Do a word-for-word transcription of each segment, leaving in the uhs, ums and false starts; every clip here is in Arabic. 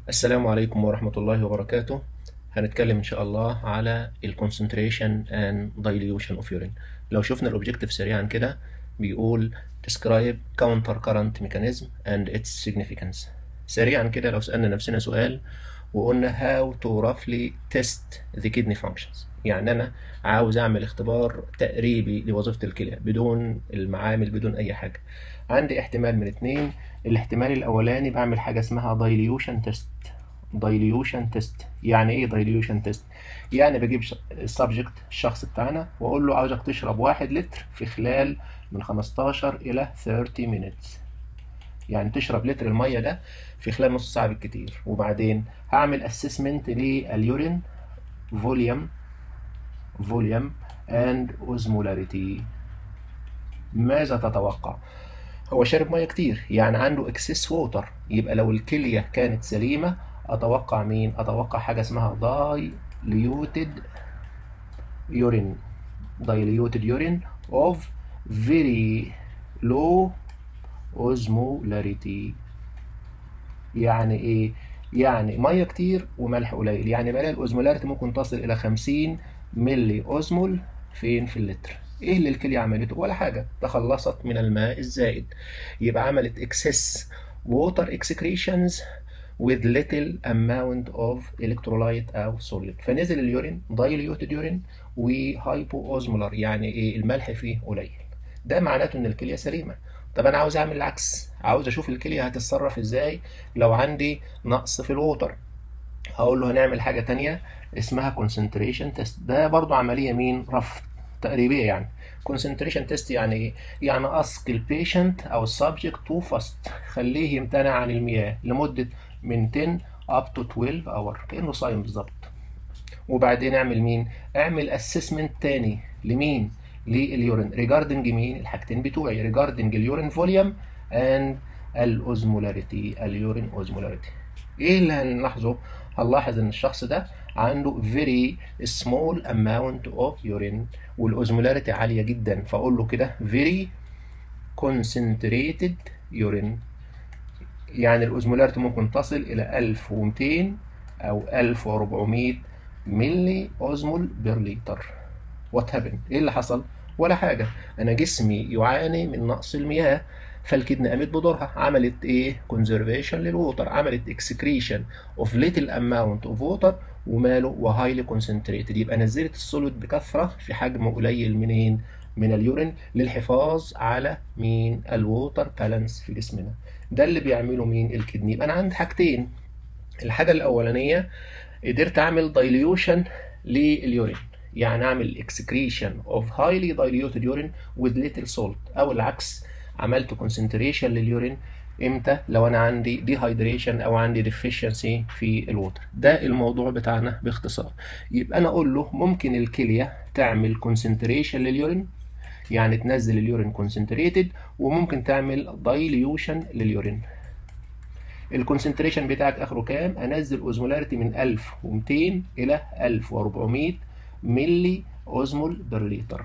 السلام عليكم ورحمة الله وبركاته. هنتكلم إن شاء الله على ال concentration and dilution of urine. لو شفنا الأوبجيكتيف سريعا كده بيقول describe counter current mechanism and its significance. سريعا كده لو سألنا نفسنا سؤال وقلنا how to roughly test the kidney functions، يعني أنا عاوز أعمل اختبار تقريبي لوظيفة الكلى بدون المعامل بدون أي حاجة. عندي احتمال من اتنين. الاحتمال الأولاني بعمل حاجة اسمها dilution test. dilution test يعني ايه dilution test؟ يعني بجيب السبجكت الشخص بتاعنا واقول له عاوزك تشرب واحد لتر في خلال من خمستاشر الى ثلاثين minutes، يعني تشرب لتر المية ده في خلال نص ساعة بالكتير. وبعدين هعمل اسسمنت لليورين فوليوم فوليوم اند اوزمولاريتي. ماذا تتوقع؟ هو شارب ميه كتير، يعني عنده اكسس ووتر، يبقى لو الكليه كانت سليمه اتوقع مين؟ اتوقع حاجه اسمها diluted urine diluted urine of very low osmolarity. يعني ايه؟ يعني ميه كتير وملح قليل، يعني بلاقي الاوزمولاريتي ممكن تصل الى خمسين ملي اوزمول فين في اللتر. ايه اللي الكليه عملته؟ ولا حاجه، تخلصت من الماء الزائد، يبقى عملت excess water excretions with little amount of electrolyte او solute، فنزل اليورين diluted urine وهايبو يعني ايه؟ الملح فيه قليل. ده معناته ان الكليه سليمه. طب انا عاوز اعمل العكس، عاوز اشوف الكليه هتتصرف ازاي لو عندي نقص في الووتر. هقول له هنعمل حاجه تانية اسمها concentration test. ده برضو عمليه مين؟ رفض تقريبيه. يعني concentration test يعني ايه؟ يعني اسك البيشنت او السبجكت تو فاست، خليه يمتنع عن المياه لمده من عشرة up to اتناشر اور، كانه صايم بالظبط. وبعدين اعمل مين؟ اعمل اسسمنت تاني لمين؟ لليورين ريجاردنج مين؟ الحاجتين بتوعي ريجاردنج اليورين فوليوم اند الاوزمولاريتي اليورين اوزمولاريتي. ايه اللي هنلاحظه؟ هنلاحظ ان الشخص ده عنده very small amount of urine والاوزمولاريتي عاليه جدا، فاقول له كده very concentrated urine، يعني الاوزمولاريتي ممكن تصل الى ألف ومئتين او ألف وأربعمئة ملي اوزمول بير لتر. وات هابن؟ ايه اللي حصل؟ ولا حاجه، انا جسمي يعاني من نقص المياه، فالكدنه قامت بدورها، عملت ايه؟ كونزرفيشن للووتر، عملت اكسكريشن اوف ليتل اماونت اوف ووتر وماله وهايلي كونسنتريتد، يبقى نزلت السوليد بكثره في حجم قليل منين؟ من اليورين، للحفاظ على مين؟ الووتر بالانس في جسمنا. ده اللي بيعمله مين؟ الكدني. يبقى انا عندي حاجتين. الحاجه الاولانيه قدرت اعمل دايليوشن لليورين، يعني اعمل excretion of highly diluted urine with little salt، او العكس عملت concentration لليورين. امتى؟ لو انا عندي dehydration او عندي deficiency في الووتر. ده الموضوع بتاعنا باختصار. يبقى انا اقول له ممكن الكليه تعمل concentration لليورين، يعني تنزل اليورين concentrated، وممكن تعمل dilution لليورين. الكونسنتريشن بتاعك اخره كام؟ انزل اوزمولاريتي من ألف ومئتين الى ألف وأربعمئة ملي اوزمول بر لتر.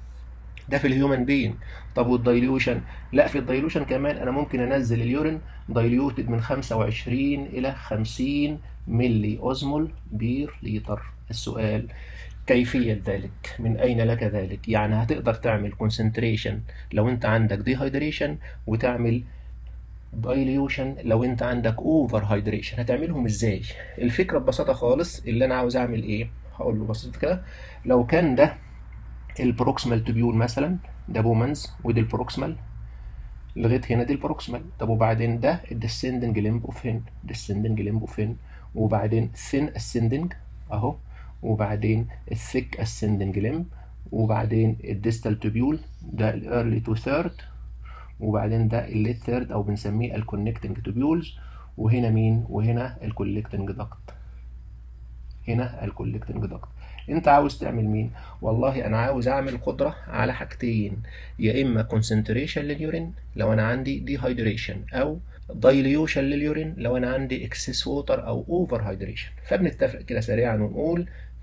ده في الهيومن بين. طب والدايليوشن؟ لا، في الدايليوشن كمان انا ممكن انزل اليورين دايليوتد من خمسة وعشرين الى خمسين ملي اوزمول بير لتر. السؤال كيفية ذلك؟ من أين لك ذلك؟ يعني هتقدر تعمل كونسنتريشن لو أنت عندك ديهايدريشن، وتعمل دايليوشن لو انت عندك اوفر هايدريشن. هتعملهم ازاي؟ الفكره ببساطه خالص، اللي انا عاوز اعمل ايه؟ هقول له بسيط كده، لو كان ده البروكسمال تبيول مثلا، ده بومنز ودي البروكسمال لغايه هنا، دي البروكسمال. طب وبعدين ده الديسندنج ليمب اوف هن، ديسندنج ليمب اوف هن، وبعدين ثين اسندنج اهو، وبعدين الثيك اسندنج ليمب، وبعدين الديستال تبيول ده الايرلي تو ثيرد، وبعدين ده الليت ثيرد او بنسميه الكونكتنج توبيولز، وهنا مين؟ وهنا الكولكتنج داكت، هنا الكولكتنج داكت. انت عاوز تعمل مين؟ والله انا عاوز اعمل قدره على حاجتين، يا اما كونسنتريشن لليورين لو انا عندي ديهايدريشن، او دايليوشن لليورين لو انا عندي اكسس ووتر او اوفر هايدريشن. فبنتفق كده سريعا ونقول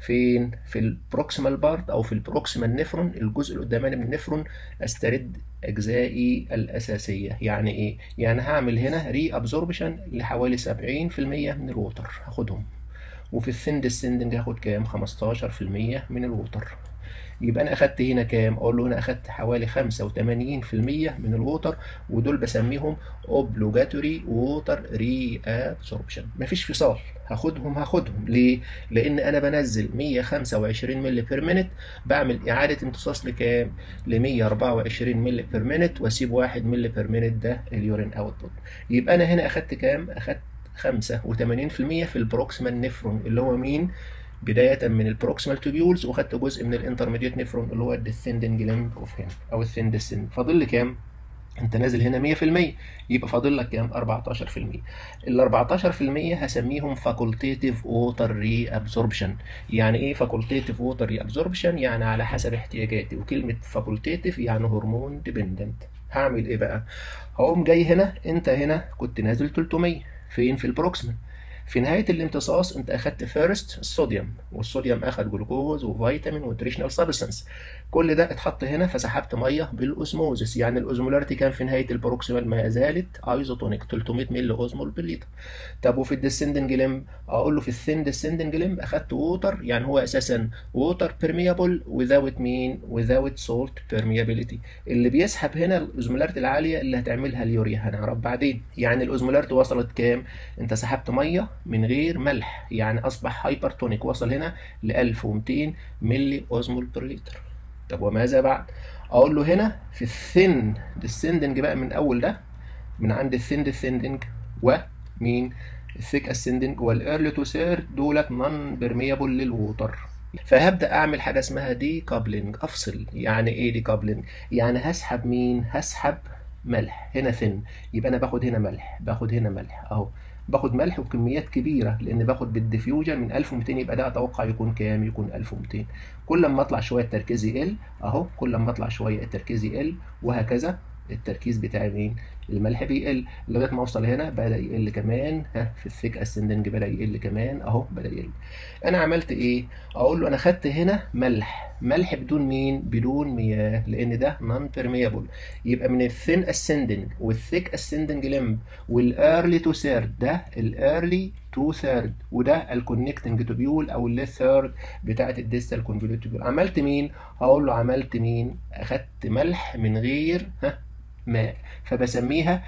فين؟ في البروكسيمال بارت او في البروكسيمال نفرون، الجزء القداماني من النفرون، استرد اجزائي الاساسيه. يعني ايه؟ يعني هعمل هنا ري ابزوربشن لحوالي سبعين في المية من الووتر هاخدهم، وفي الثين ديسندنج هاخد كام؟ خمستاشر في المية من الووتر. يبقى انا اخدت هنا كام؟ اقول له هنا اخدت حوالي خمسة وتمانين في المية من الووتر، ودول بسميهم اوبلوجاتوري ووتر ري ابسوربشن. مفيش فصال، هاخدهم هاخدهم ليه؟ لان انا بنزل مية وخمسة وعشرين مللي بير مينت، بعمل اعاده امتصاص لكام؟ ل مية واربعة وعشرين مللي بير مينت، واسيب واحد مللي بير مينت ده اليورين اوتبوت. يبقى انا هنا اخدت كام؟ اخدت خمسة وتمانين في المية في البروكسيمال نفرون اللي هو مين؟ بداية من البروكسيمال تubioles، وخدت جزء من الانترميديت نفرون اللي هو الديسندنج لمب اوف هنا او الثين ديسند. فاضل لي كام؟ انت نازل هنا مية في المية، يبقى فاضل لك كام؟ اربعتاشر في المية. ال اربعتاشر في المية هسميهم فاكولتيتيف ووتر ري ابزوربشن. يعني ايه فاكولتيتيف ووتر ري ابزوربشن؟ يعني على حسب احتياجاتي، وكلمة فاكولتيتيف يعني هرمون ديبندنت. هعمل ايه بقى؟ هقوم جاي هنا، انت هنا كنت نازل تلتمية، فين؟ في البروكسيمال. في نهاية الامتصاص انت اخدت فيرست الصوديوم، والصوديوم اخد جلوكوز وفيتامين ونيوتريشنال سبستانس، كل ده اتحط هنا، فسحبت ميه بالاوزموزس. يعني الاوزمولاريتي كان في نهاية البروكسيمال ما زالت ايزوتونيك تلتمية مللي اوزمول بالليتر. طب وفي الديسندنج لمب اقول له في الثين ديسندنج لمب اخدت ووتر، يعني هو اساسا ووتر بيرميابل without مين؟ without salt permeability. اللي بيسحب هنا الاوزمولاريتي العالية اللي هتعملها اليوريا، هنعرف بعدين. يعني الاوزمولاريتي وصلت كام؟ انت سحبت ميه من غير ملح، يعني اصبح هايبرتونيك، وصل هنا ل الف ومتين ملي اوزمول بر لتر. طب وماذا بعد؟ اقول له هنا في الثين ديسندنج بقى، من اول ده، من عند الثين ديسندنج ومين؟ الثيك اسندنج والايرلي تو ثيرد، دولت نون بيرميبل للووتر. فهبدا اعمل حاجه اسمها دي كابلنج، افصل. يعني ايه دي كابلنج؟ يعني هسحب مين؟ هسحب ملح هنا ثين، يبقى انا باخد هنا ملح، باخد هنا ملح اهو، باخد ملح بكميات كبيره، لان باخد بالديفيوجن من الف ومتين، يبقى ده اتوقع يكون كام؟ يكون الف ومتين. كل ما اطلع شويه التركيز يقل اهو، كل ما اطلع شويه التركيز يقل، وهكذا التركيز بتاع مين؟ الملح بيقل، لغايه ما اوصل هنا بدا يقل كمان. ها في الثيك اسندنج بدا يقل كمان اهو، بدا يقل. انا عملت ايه؟ اقول له انا خدت هنا ملح، ملح بدون مين؟ بدون مياه، لان ده نون بيرميبل. يبقى من الثين اسندنج والثيك اسندنج لمب والايرلي تو ثيرد، ده الايرلي تو ثيرد، وده الكونكتنج توبيول او اللي ثيرد بتاعت الديستال كونفوليوت توبيول. عملت مين؟ هقول له عملت مين؟ اخدت ملح من غير ها ماء، فبسميها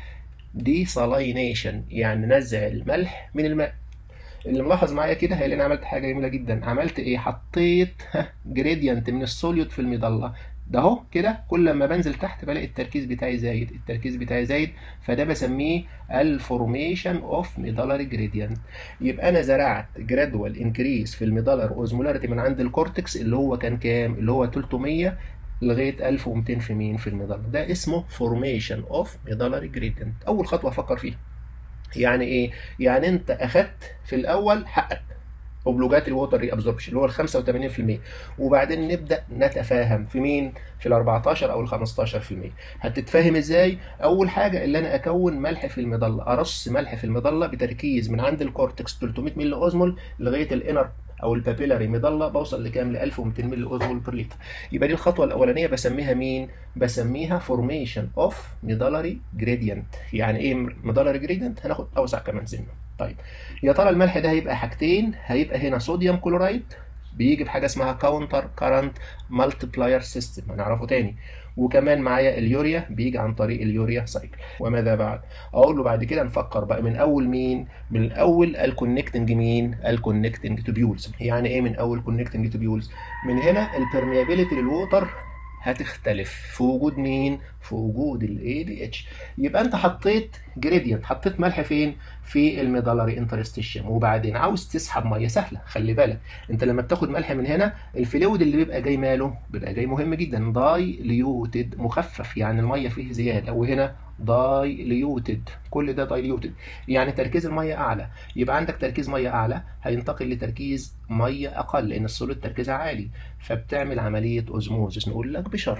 ديسالينيشن، يعني نزع الملح من الماء. اللي ملاحظ معايا كده هيلاقيني عملت حاجه جميله جدا. عملت ايه؟ حطيت جريدينت من السوليوت في المظله ده اهو كده. كل ما بنزل تحت بلاقي التركيز بتاعي زايد، التركيز بتاعي زايد، فده بسميه الفورميشن اوف ميدالري جريدينت. يبقى انا زرعت جرادوال انكريس في الميدالر اوزمولاريتي من عند الكورتكس اللي هو كان كام؟ اللي هو تلتمية لغايه الف ومتين في مين؟ في الميدالر. ده اسمه فورميشن اوف ميدالري جريدينت. اول خطوه افكر فيها. يعني ايه؟ يعني انت اخدت في الاول حقك اوبلوجاتري ووتر ري ابزوربشن اللي هو ال خمسة وتمانين في المية، وبعدين نبدا نتفاهم في مين؟ في ال اربعتاشر او ال خمستاشر في المية. هتتفاهم ازاي؟ اول حاجه اللي انا اكون ملح في المظله، ارص ملح في المظله بتركيز من عند الكورتكس تلتمية مللي اوزمول لغايه الانر او البابيلاري مظله، بوصل لكام؟ ل الف ومتين مللي اوزمول بر لتر. يبقى دي الخطوه الاولانيه بسميها مين؟ بسميها فورميشن اوف ميدالري جريدينت. يعني ايه ميدالري جريدينت؟ هناخد اوسع كمان سنه. طيب يا ترى الملح ده هيبقى حاجتين، هيبقى هنا صوديوم كلورايد بيجي بحاجه اسمها كاونتر كارنت مالتبلاير سيستم، هنعرفه تاني، وكمان معايا اليوريا بيجي عن طريق اليوريا سايكل. وماذا بعد؟ اقول له بعد كده نفكر بقى من اول مين؟ من اول الكونكتنج مين؟ الكونكتنج توبيولز. يعني ايه من اول كونكتنج توبيولز؟ من هنا البرميابيليتي للووتر هتختلف في وجود مين؟ في وجود الاي دي اتش. يبقى انت حطيت جريدينت، حطيت ملح فين؟ في الميدالري انترستيشن، وبعدين عاوز تسحب ميه سهله. خلي بالك انت لما بتاخد ملح من هنا، الفلويد اللي بيبقى جاي ماله؟ بيبقى جاي مهم جدا دايليوتد، مخفف، يعني الميه فيه زياده، وهنا دايليوتد، كل ده دايليوتد، يعني تركيز الميه اعلى. يبقى عندك تركيز ميه اعلى هينتقل لتركيز ميه اقل، لان السوليد تركيزها عالي، فبتعمل عمليه اوزموزس. نقول لك بشرط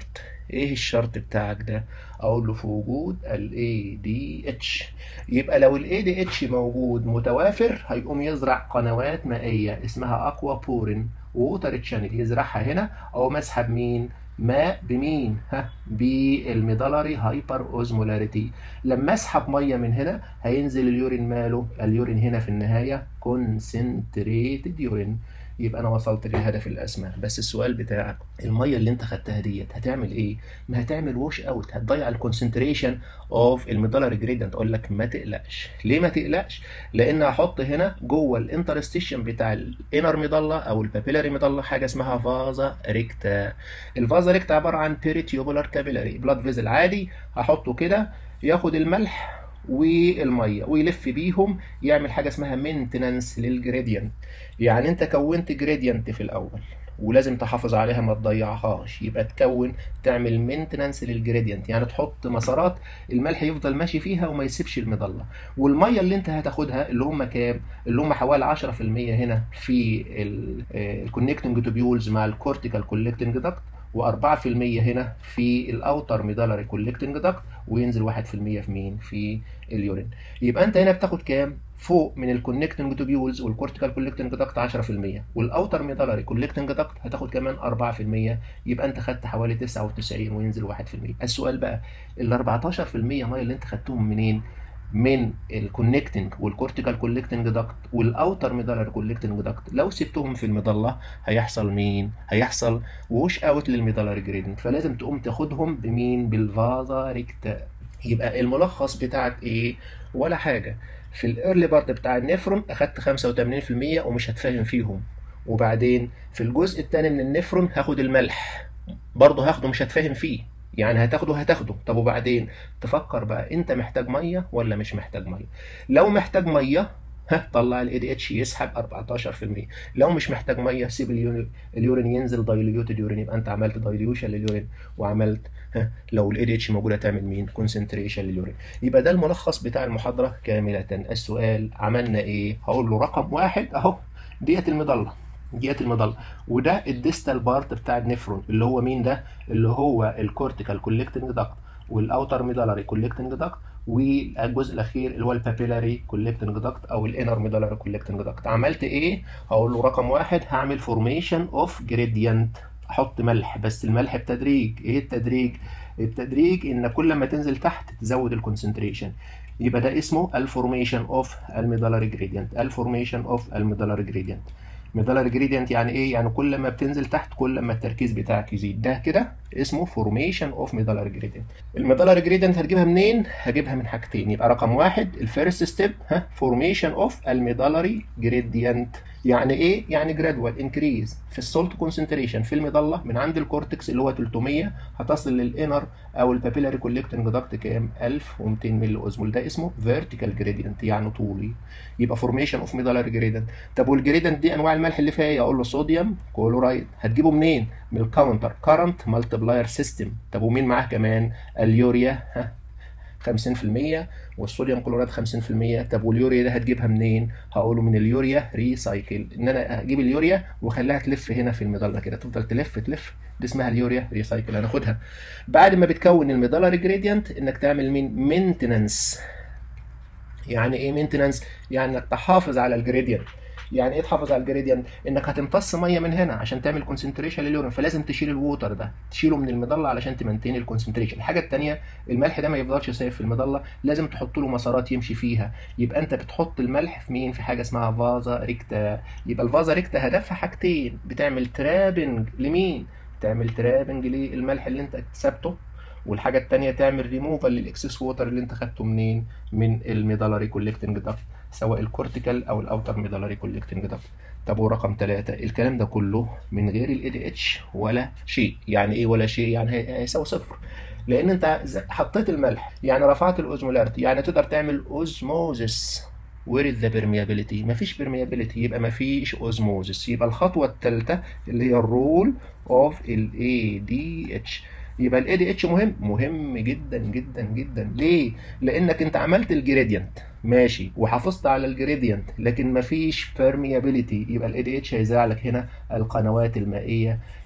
ايه الشرط بتاعك ده؟ اقول له في وجود ال إيه دي إتش. يبقى لو ال إيه دي إتش موجود متوافر هيقوم يزرع قنوات مائية اسمها اكوا بورين ووتر تشانل، يزرعها هنا او مسحب مين؟ ماء بمين؟ ها، بالميدالري هايبر اوزمولاريتي. لما اسحب ميه من هنا هينزل اليورين ماله؟ اليورين هنا في النهايه كونسنتريتد يورين. يبقى انا وصلت للهدف الاسمى. بس السؤال بتاعك، الميه اللي انت خدتها ديت هتعمل ايه؟ ما هتعمل ووش اوت، هتضيع الكونسنتريشن اوف الميدالري جريدينت. اقول لك ما تقلقش. ليه ما تقلقش؟ لان هحط هنا جوه الانترستيشن بتاع الانر ميدالا او البابيلاري ميدالا حاجه اسمها فازا ريكتا. الفازا ريكتا عباره عن بيريتيوبولار كابيلاري بلاد فيزل عادي، هحطه كده ياخد الملح والميه ويلف بيهم، يعمل حاجه اسمها مينتنانس للجريدينت. يعني انت كونت جريدينت في الاول ولازم تحافظ عليها ما تضيعهاش، يبقى تكون تعمل مينتنانس للجريدينت، يعني تحط مسارات الملح يفضل ماشي فيها وما يسيبش المضله. والميه اللي انت هتاخدها اللي هم كام؟ اللي هم حوالي عشرة في المية هنا في الكونكتنج توبيولز مع الكورتيكال كولكتنج داكت، و4% هنا في الاوتر ميدالري كولكتنج داكت، وينزل واحد في المية في مين؟ في اليورين. يبقى انت هنا بتاخد كام؟ فوق من الكونكتنج توبيولز والكورتيكال كولكتنج داكت عشرة في المية، والاوتر ميدالري كولكتنج داكت هتاخد كمان أربعة في المية، يبقى انت خدت حوالي تسعة وتسعين وينزل واحد في المية. السؤال بقى، ال أربعتاشر في المية ميه اللي انت خدتهم منين؟ من الكونكتنج والكورتيكال كولكتنج داكت والاوتر ميدالر كولكتنج داكت. لو سبتهم في المظله هيحصل مين؟ هيحصل ووش اوت للميدالر جريدنت، فلازم تقوم تاخدهم بمين؟ بالفازا ريكتا. يبقى الملخص بتاعك ايه؟ ولا حاجه. في الايرلي بارت بتاع النفرون اخدت خمسة وثمانين في المية ومش هتفهم فيهم، وبعدين في الجزء الثاني من النفرون هاخد الملح برضه هاخده مش هتفهم فيه، يعني هتاخده هتاخده. طب وبعدين تفكر بقى انت محتاج ميه ولا مش محتاج ميه. لو محتاج ميه ها طلع ال إيه دي إتش يسحب أربعتاشر في المية. لو مش محتاج ميه سيب اليورين, اليورين ينزل دايليوتد يورين، يبقى انت عملت دايليوشن لليورين وعملت ها لو ال إيه دي إتش موجوده تعمل مين؟ كونسنتريشن لليورين. يبقى ده الملخص بتاع المحاضره كامله. السؤال عملنا ايه؟ هقول له رقم واحد اهو ديت المضله، ديت المضله، وده الديستال بارت بتاع النفرون اللي هو مين ده؟ اللي هو الكورتيكال كولكتنج داكت والاوتر ميدالري كولكتنج داكت، والجزء الاخير اللي هو البابيلاري كولكتنج داكت او الانر ميدالري كولكتنج داكت. عملت ايه؟ هقول له رقم واحد هعمل فورميشن اوف جريدينت، احط ملح بس الملح بتدريج. ايه التدريج؟ التدريج ان كل ما تنزل تحت تزود الكونسنتريشن، يبقى ده اسمه الفورميشن اوف الميدالري جريدينت. الفورميشن اوف الميدالري جريدينت. ميدالري جريدينت يعني ايه؟ يعني كل ما بتنزل تحت كل ما التركيز بتاعك يزيد. ده كده اسمه فورميشن اوف ميدالري جريدينت. الميدالري جريدينت هتجيبها منين؟ هجيبها من حاجتين. يبقى رقم واحد الفيرست ستيب ها فورميشن اوف الميدالري جريدينت. يعني ايه؟ يعني جرادوال انكريز في السولت كونسنتريشن في المظله من عند الكورتكس اللي هو تلتمية هتصل للانر او البابيلاري كولكتنج داكت كام؟ ألف ومئتين ملي اوزمول. ده اسمه فيرتيكال جريدينت يعني طولي. يبقى فورميشن اوف ميدالري جريدينت. طب والجريدينت دي انواع الملح اللي فيها ايه؟ اقول له صوديوم كلورايد. هتجيبه منين؟ من الكاونتر كارنت مالتبلاير سيستم. طب ومين معاه كمان؟ اليوريا ها خمسين في المية والصوديوم كلوريد خمسين في المية. طب واليوريا ده هتجيبها منين؟ هقوله من اليوريا ريسايكل، ان انا اجيب اليوريا واخليها تلف هنا في المظله كده تفضل تلف تلف، دي اسمها اليوريا ريسايكل. هناخدها بعد ما بتكون الميدالري جريدينت انك تعمل مين؟ مينتنانس. يعني ايه مينتنانس؟ يعني انك تحافظ على الجريدينت. يعني ايه تحافظ على الجريدينت؟ انك هتمتص ميه من هنا عشان تعمل كونسنتريشن لليورين، فلازم تشيل الووتر ده تشيله من المظله علشان تمنتين الكونسنتريشن. الحاجه الثانيه الملح ده ما يفضلش سايب في المظله، لازم تحط له مسارات يمشي فيها. يبقى انت بتحط الملح في مين؟ في حاجه اسمها فازا ريكتا. يبقى الفازا ريكتا هدفها حاجتين، بتعمل ترابنج لمين؟ تعمل ترابنج للملح اللي انت اكتسبته، والحاجه الثانيه تعمل ريموفال للاكسس ووتر اللي انت خدته منين؟ من الميدالري كولكتنج داكت سواء الكورتيكال او الاوتر ميدالري كولكتنج داكت. طب ورقم ثلاثة الكلام ده كله من غير ال إيه دي إتش ولا شيء. يعني ايه ولا شيء؟ يعني هيساوي صفر، لان انت حطيت الملح يعني رفعت الاوزمولاريتي، يعني تقدر تعمل اوزموزس. وير از ذا بيرميابيليتي؟ مفيش بيرميابيليتي يبقى مفيش اوزموزس. يبقى الخطوه الثالثه اللي هي الرول اوف ال إيه دي إتش. يبقى ال إيه دي إتش مهم مهم جدا جدا جدا. ليه؟ لانك انت عملت الجريدينت ماشي وحافظت على الجريدينت لكن مفيش بيرميابيليتي، يبقى ال إيه دي إتش هيزرع لك هنا القنوات المائيه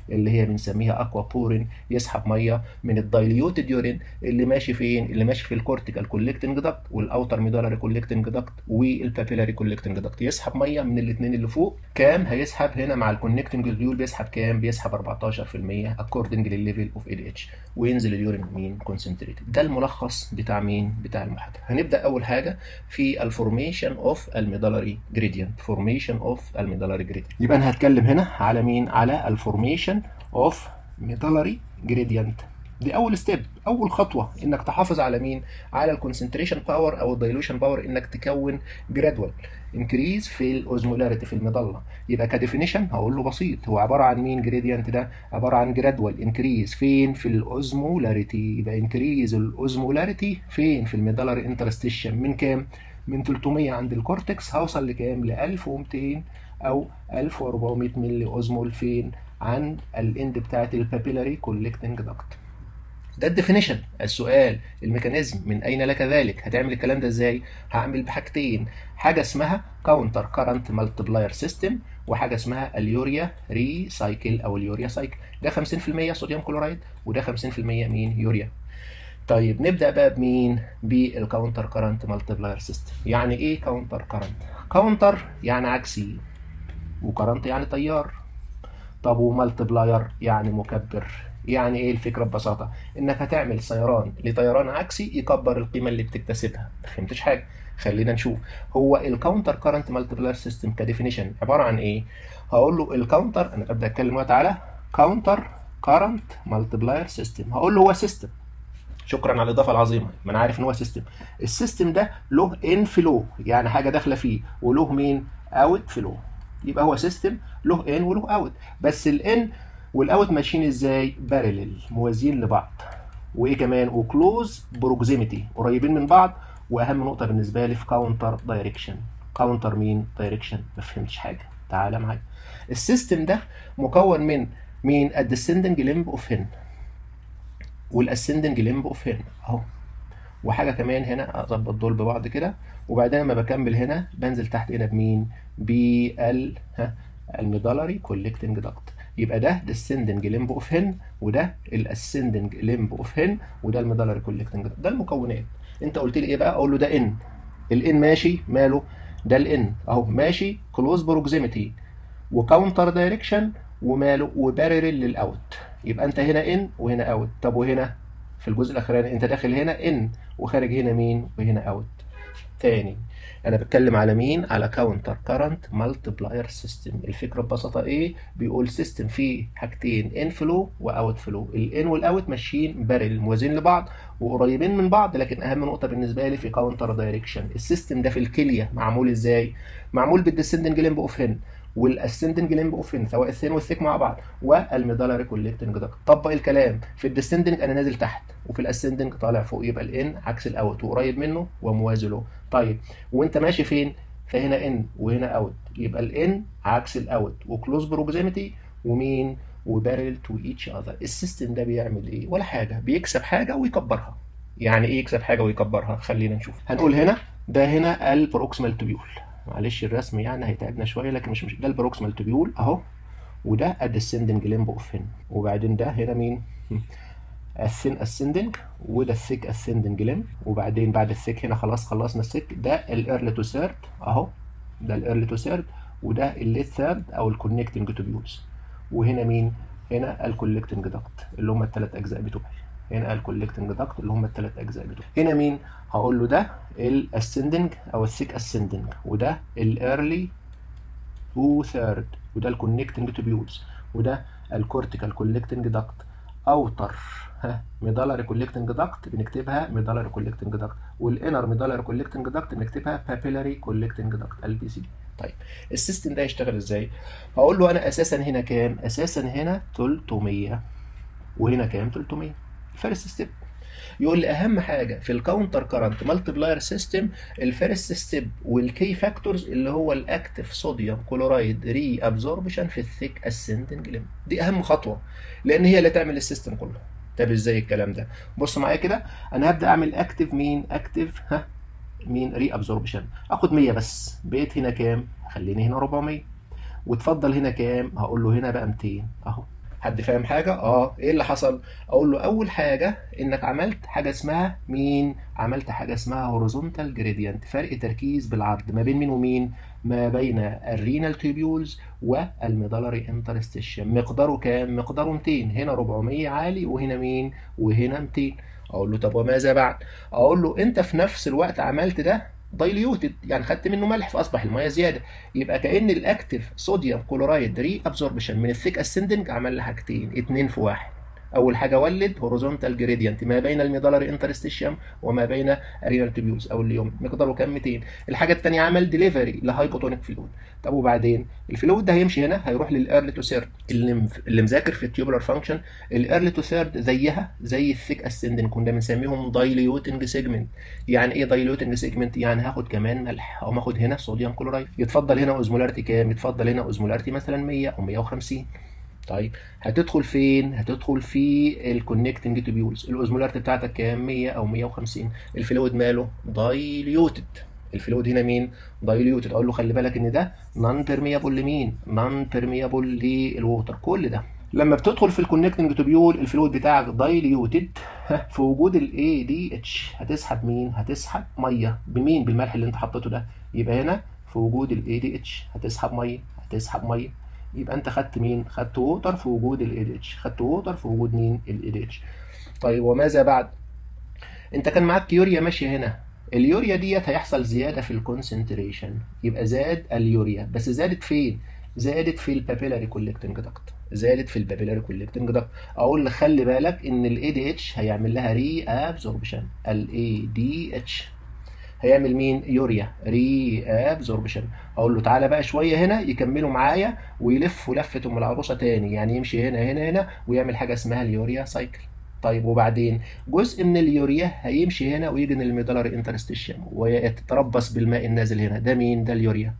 اللي هي بنسميها اكوا بورين، يسحب ميه من الدايليوتد يورين اللي ماشي فين؟ اللي ماشي في الكورتيكال كولكتنج داكت والاوتر ميدالري كولكتنج داكت والبابيلاري كولكتنج داكت، يسحب ميه من الاثنين اللي فوق. كام هيسحب هنا مع الكونكتنج ديول؟ بيسحب كام؟ بيسحب أربعتاشر في المية اكوردنج للليفل اوف اي دي اتش، وينزل اليورين مين؟ كونسنتريتد. ده الملخص بتاع مين؟ بتاع المحاضره. هنبدا اول حاجه في الفورميشن اوف الميدالري جريدينت. فورميشن اوف الميدالري جريدينت، يبقى انا هتكلم هنا على مين؟ على الفورميشن اوف ميدالري جريدينت. دي اول ستيب، اول خطوه، انك تحافظ على مين؟ على الكونسنتريشن باور او الدايلوشن باور، انك تكون جرادوال انكريز في الاوزمولاريتي في المظله. يبقى كديفينيشن هقول له بسيط، هو عباره عن مين؟ جريدينت ده عباره عن جرادوال انكريز فين؟ في الاوزمولاريتي. يبقى انكريز الاوزمولاريتي فين؟ في الميدالري انترستيشن. من كام؟ من تلتمية عند الكورتكس هوصل لكام؟ ل ألف ومئتين او ألف وأربعمية ملي اوزمول فين؟ عند الاند بتاعت البابيلاري كولكتنج داكت. ده الديفينيشن. السؤال الميكانيزم من اين لك ذلك؟ هتعمل الكلام ده ازاي؟ هعمل بحاجتين، حاجه اسمها كاونتر كارنت مالتبلاير سيستم، وحاجه اسمها اليوريا ري سايكل او اليوريا سايكل. ده خمسين في المية صوديوم كلورايد وده خمسين في المية مين؟ يوريا. طيب نبدا بقى بمين؟ بالكاونتر كارنت مالتبلاير سيستم. يعني ايه كاونتر كارنت؟ كاونتر يعني عكسي، وكارنت يعني تيار. طب ومالتبلاير يعني مكبر. يعني ايه الفكره ببساطه؟ انك هتعمل سيران لطيران عكسي يكبر القيمه اللي بتكتسبها. ما فهمتش حاجه؟ خلينا نشوف. هو الكاونتر كارنت مالتبلاير سيستم كديفينيشن عباره عن ايه؟ هقول له الكاونتر، انا ببدا اتكلم دلوقتي على كاونتر كارنت مالتبلاير سيستم. هقول له هو سيستم. شكرا على الاضافه العظيمه، ما انا عارف ان هو سيستم. السيستم ده له ان فلو، يعني حاجه داخله فيه، وله مين؟ اوت فلو. يبقى هو سيستم له ان وله اوت، بس الان والاوت ماشيين ازاي؟ بارلل، موازيين لبعض. وايه كمان؟ وكلوز بروكسيميتي، قريبين من بعض. واهم نقطه بالنسبه لي في كاونتر دايركشن. كاونتر مين؟ دايركشن. ما فهمتش حاجه؟ تعالى معايا. السيستم ده مكون من مين؟ الديسندنج ليمب اوف هن والاسندنج ليمب اوف هن اهو. وحاجه كمان هنا اظبط دول ببعض كده، وبعدين لما بكمل هنا بنزل تحت هنا بمين؟ بال ها الميدالري كولكتنج داكت. يبقى ده descending limb of hen، وده الاسcending limb of hen، وده الميدالري كولكتنج داكت. ده المكونات. انت قلت لي ايه بقى؟ اقول له ده ان. الان ماشي ماله؟ ده الان اهو ماشي كلوز بروكسيميتي وكاونتر دايركشن وماله؟ وبارلل للاوت. يبقى انت هنا ان وهنا اوت. طب وهنا في الجزء الاخراني انت داخل هنا ان وخارج هنا مين؟ وهنا اوت. تاني انا بتكلم على مين؟ على كاونتر كارنت مالتبلاير سيستم. الفكره ببساطه ايه؟ بيقول سيستم فيه حاجتين، ان فلو واوت فلو. الان والاوت ماشيين بارل، موازين لبعض وقريبين من بعض. لكن اهم نقطه بالنسبه لي في كاونتر دايركشن، السيستم ده في الكليه معمول ازاي؟ معمول بالديسندنج ليمب اوف هن والاسندنج ليمب اوف هن، سواء الثين والثيك مع بعض، والميدالري كولكتنج داكت. طبق الكلام. في الديسندنج انا نازل تحت، وفي الاسندنج طالع فوق. يبقى الان عكس الاوت، وقريب منه وموازي له. طيب وانت ماشي فين؟ فهنا ان وهنا اوت. يبقى الان عكس الاوت وكلوز بروكسيميتي ومين؟ وبارل تو ايتش اذر. السيستم ده بيعمل ايه؟ ولا حاجه، بيكسب حاجه ويكبرها. يعني ايه يكسب حاجه ويكبرها؟ خلينا نشوف. هنقول هنا ده هنا البروكسيمال توبيول. معلش الرسم يعني هيتعبنا شويه، لكن مش مش ده البروكسيمال توبيول اهو، وده الديسندنج ليمب اوف هن. وبعدين ده هنا مين؟ الثين اسندنج، وده الثيك اسندنج ليمب. وبعدين بعد الثيك هنا خلاص خلصنا الثيك، ده الايرلي تو ثيرد اهو، ده الايرلي تو ثيرد، وده الليت ثيرد او الكونكتنج توبيولز. وهنا مين؟ هنا الكولكتنج داكت اللي هم الثلاث اجزاء بتوعي. هنا الكولكتنج داكت اللي هم الثلاث اجزاء بتوعي. هنا مين؟ هقول له ده الاسندنج او الثيك اسندنج، وده الايرلي تو ثيرد، وده الكونكتنج توبيولز، وده الكورتيكال كولكتنج داكت. اوتر ها ميدالري كولكتنج داكت بنكتبها ميدالري كولكتنج داكت، والانر ميدالري كولكتنج داكت بنكتبها بابيلاري كولكتنج داكت البي سي دي. طيب السيستم ده يشتغل ازاي؟ هقول له انا اساسا هنا كام؟ اساسا هنا تلتمية وهنا كام؟ تلتمية. فيرست ستيب. يقول لي اهم حاجه في الكاونتر كارنت مالتبلاير سيستم الفيرست ستيب والكي فاكتورز، اللي هو الاكتف صوديوم كلورايد ري ابزوربشن في الثيك اسندنج ليمب. دي اهم خطوه لان هي اللي تعمل السيستم كله. طب ازاي الكلام ده؟ بص معايا كده، انا هبدا اعمل اكتف مين؟ اكتف ها مين؟ ري ابزوربشن. اخد مية بس، بقيت هنا كام؟ خليني هنا أربعمية. وتفضل هنا كام؟ هقول له هنا بقى ميتين اهو. حد فاهم حاجه؟ اه. ايه اللي حصل؟ اقول له اول حاجه انك عملت حاجه اسمها مين؟ عملت حاجه اسمها هوريزونتال جريدينت، فرق تركيز بالعرض ما بين مين ومين؟ ما بين الرينال تيبيولز والميدالري انترستيشن. مقداره كام؟ مقداره مئتين، هنا أربعمية عالي وهنا مين؟ وهنا مئتين. اقول له طب وماذا بعد؟ اقول له انت في نفس الوقت عملت ده دايليوتد، يعني خدت منه ملح فاصبح الميه زياده، يبقى كأن الاكتف صوديوم كلورايد ري ابزوربشن من الثيك اسندنج عمل لي حاجتين، اتنين في واحد. اول حاجه ولد هوريزونتال جريدينت ما بين الميدالري انترستيشيوم وما بين الرينال تيبيولز او اليوم، مقداره كام؟ مئتين. الحاجه الثانيه عمل ديليفري لهايبوتونيك فلويد. طب وبعدين الفلويد ده هيمشي هنا هيروح للايرلي تو ثيرد. اللي اللي مذاكر في التيوبولار فانكشن، الايرلي تو ثيرد زيها زي الثيك اسندنج، كنا بنسميهم دايليوتنج سيجمنت. يعني ايه دايليوتنج سيجمنت؟ يعني هاخد كمان ملح او هاخد هنا صوديوم كلورايد. يتفضل هنا اوزمولاريتي كام؟ يتفضل هنا اوزمولاريتي مثلا مية او مية وخمسين. طيب هتدخل فين؟ هتدخل في الكونكتنج تيبيولز. الاوزمولاريتي بتاعتك كام؟ مية او مية وخمسين. الفلويد ماله؟ دايليوتد. الفلويد هنا مين؟ دايليوتد. اقول له خلي بالك ان ده نون بيرميابل لمين؟ نون بيرميابل للووتر. كل ده لما بتدخل في الكونكتنج تيبيول الفلويد بتاعك دايليوتد، في وجود الاي دي اتش هتسحب مين؟ هتسحب ميه. بمين؟ بالملح اللي انت حطيته ده. يبقى هنا في وجود الاي دي اتش هتسحب ميه، هتسحب ميه. يبقى انت خدت مين؟ خدت ووتر في وجود الاي دي اتش، خدت ووتر في وجود مين؟ الاي دي اتش. طيب وماذا بعد؟ انت كان معاك يوريا ماشيه هنا، اليوريا ديت هيحصل زياده في الكونسنتريشن، يبقى زاد اليوريا، بس زادت فين؟ زادت في البابيلاري كولكتنج داكت، زادت في البابيلاري كولكتنج داكت. اقول لك خلي بالك ان الاي دي اتش هيعمل لها ري ابزوربشن. الاي دي اتش هيعمل مين؟ يوريا ري ابزوربشن. اقول له تعالى بقى شويه هنا يكملوا معايا ويلفوا لفه ام العروسه تاني، يعني يمشي هنا هنا هنا ويعمل حاجه اسمها اليوريا سايكل. طيب وبعدين جزء من اليوريا هيمشي هنا ويجي للميدالري انترستيشيوم ويتربص بالماء النازل هنا. ده مين؟ ده اليوريا.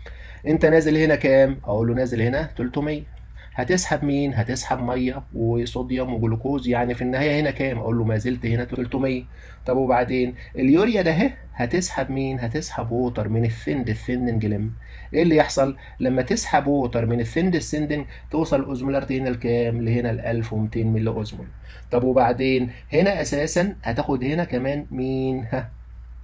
انت نازل هنا كام؟ اقول له نازل هنا تلتمية. هتسحب مين؟ هتسحب ميه وصوديوم وجلوكوز، يعني في النهايه هنا كام؟ اقول له ما زلت هنا تلتمية. طب وبعدين اليوريا ده اهي هتسحب مين؟ هتسحب ووتر من الثند الثندنج لم. ايه اللي يحصل لما تسحب ووتر من الثند الثندنج؟ توصل الاوزمولاريتي هنا لكام؟ لهنا ل ألف ومئتين ملي اوزمول. طب وبعدين هنا اساسا هتاخد هنا كمان مين؟ ها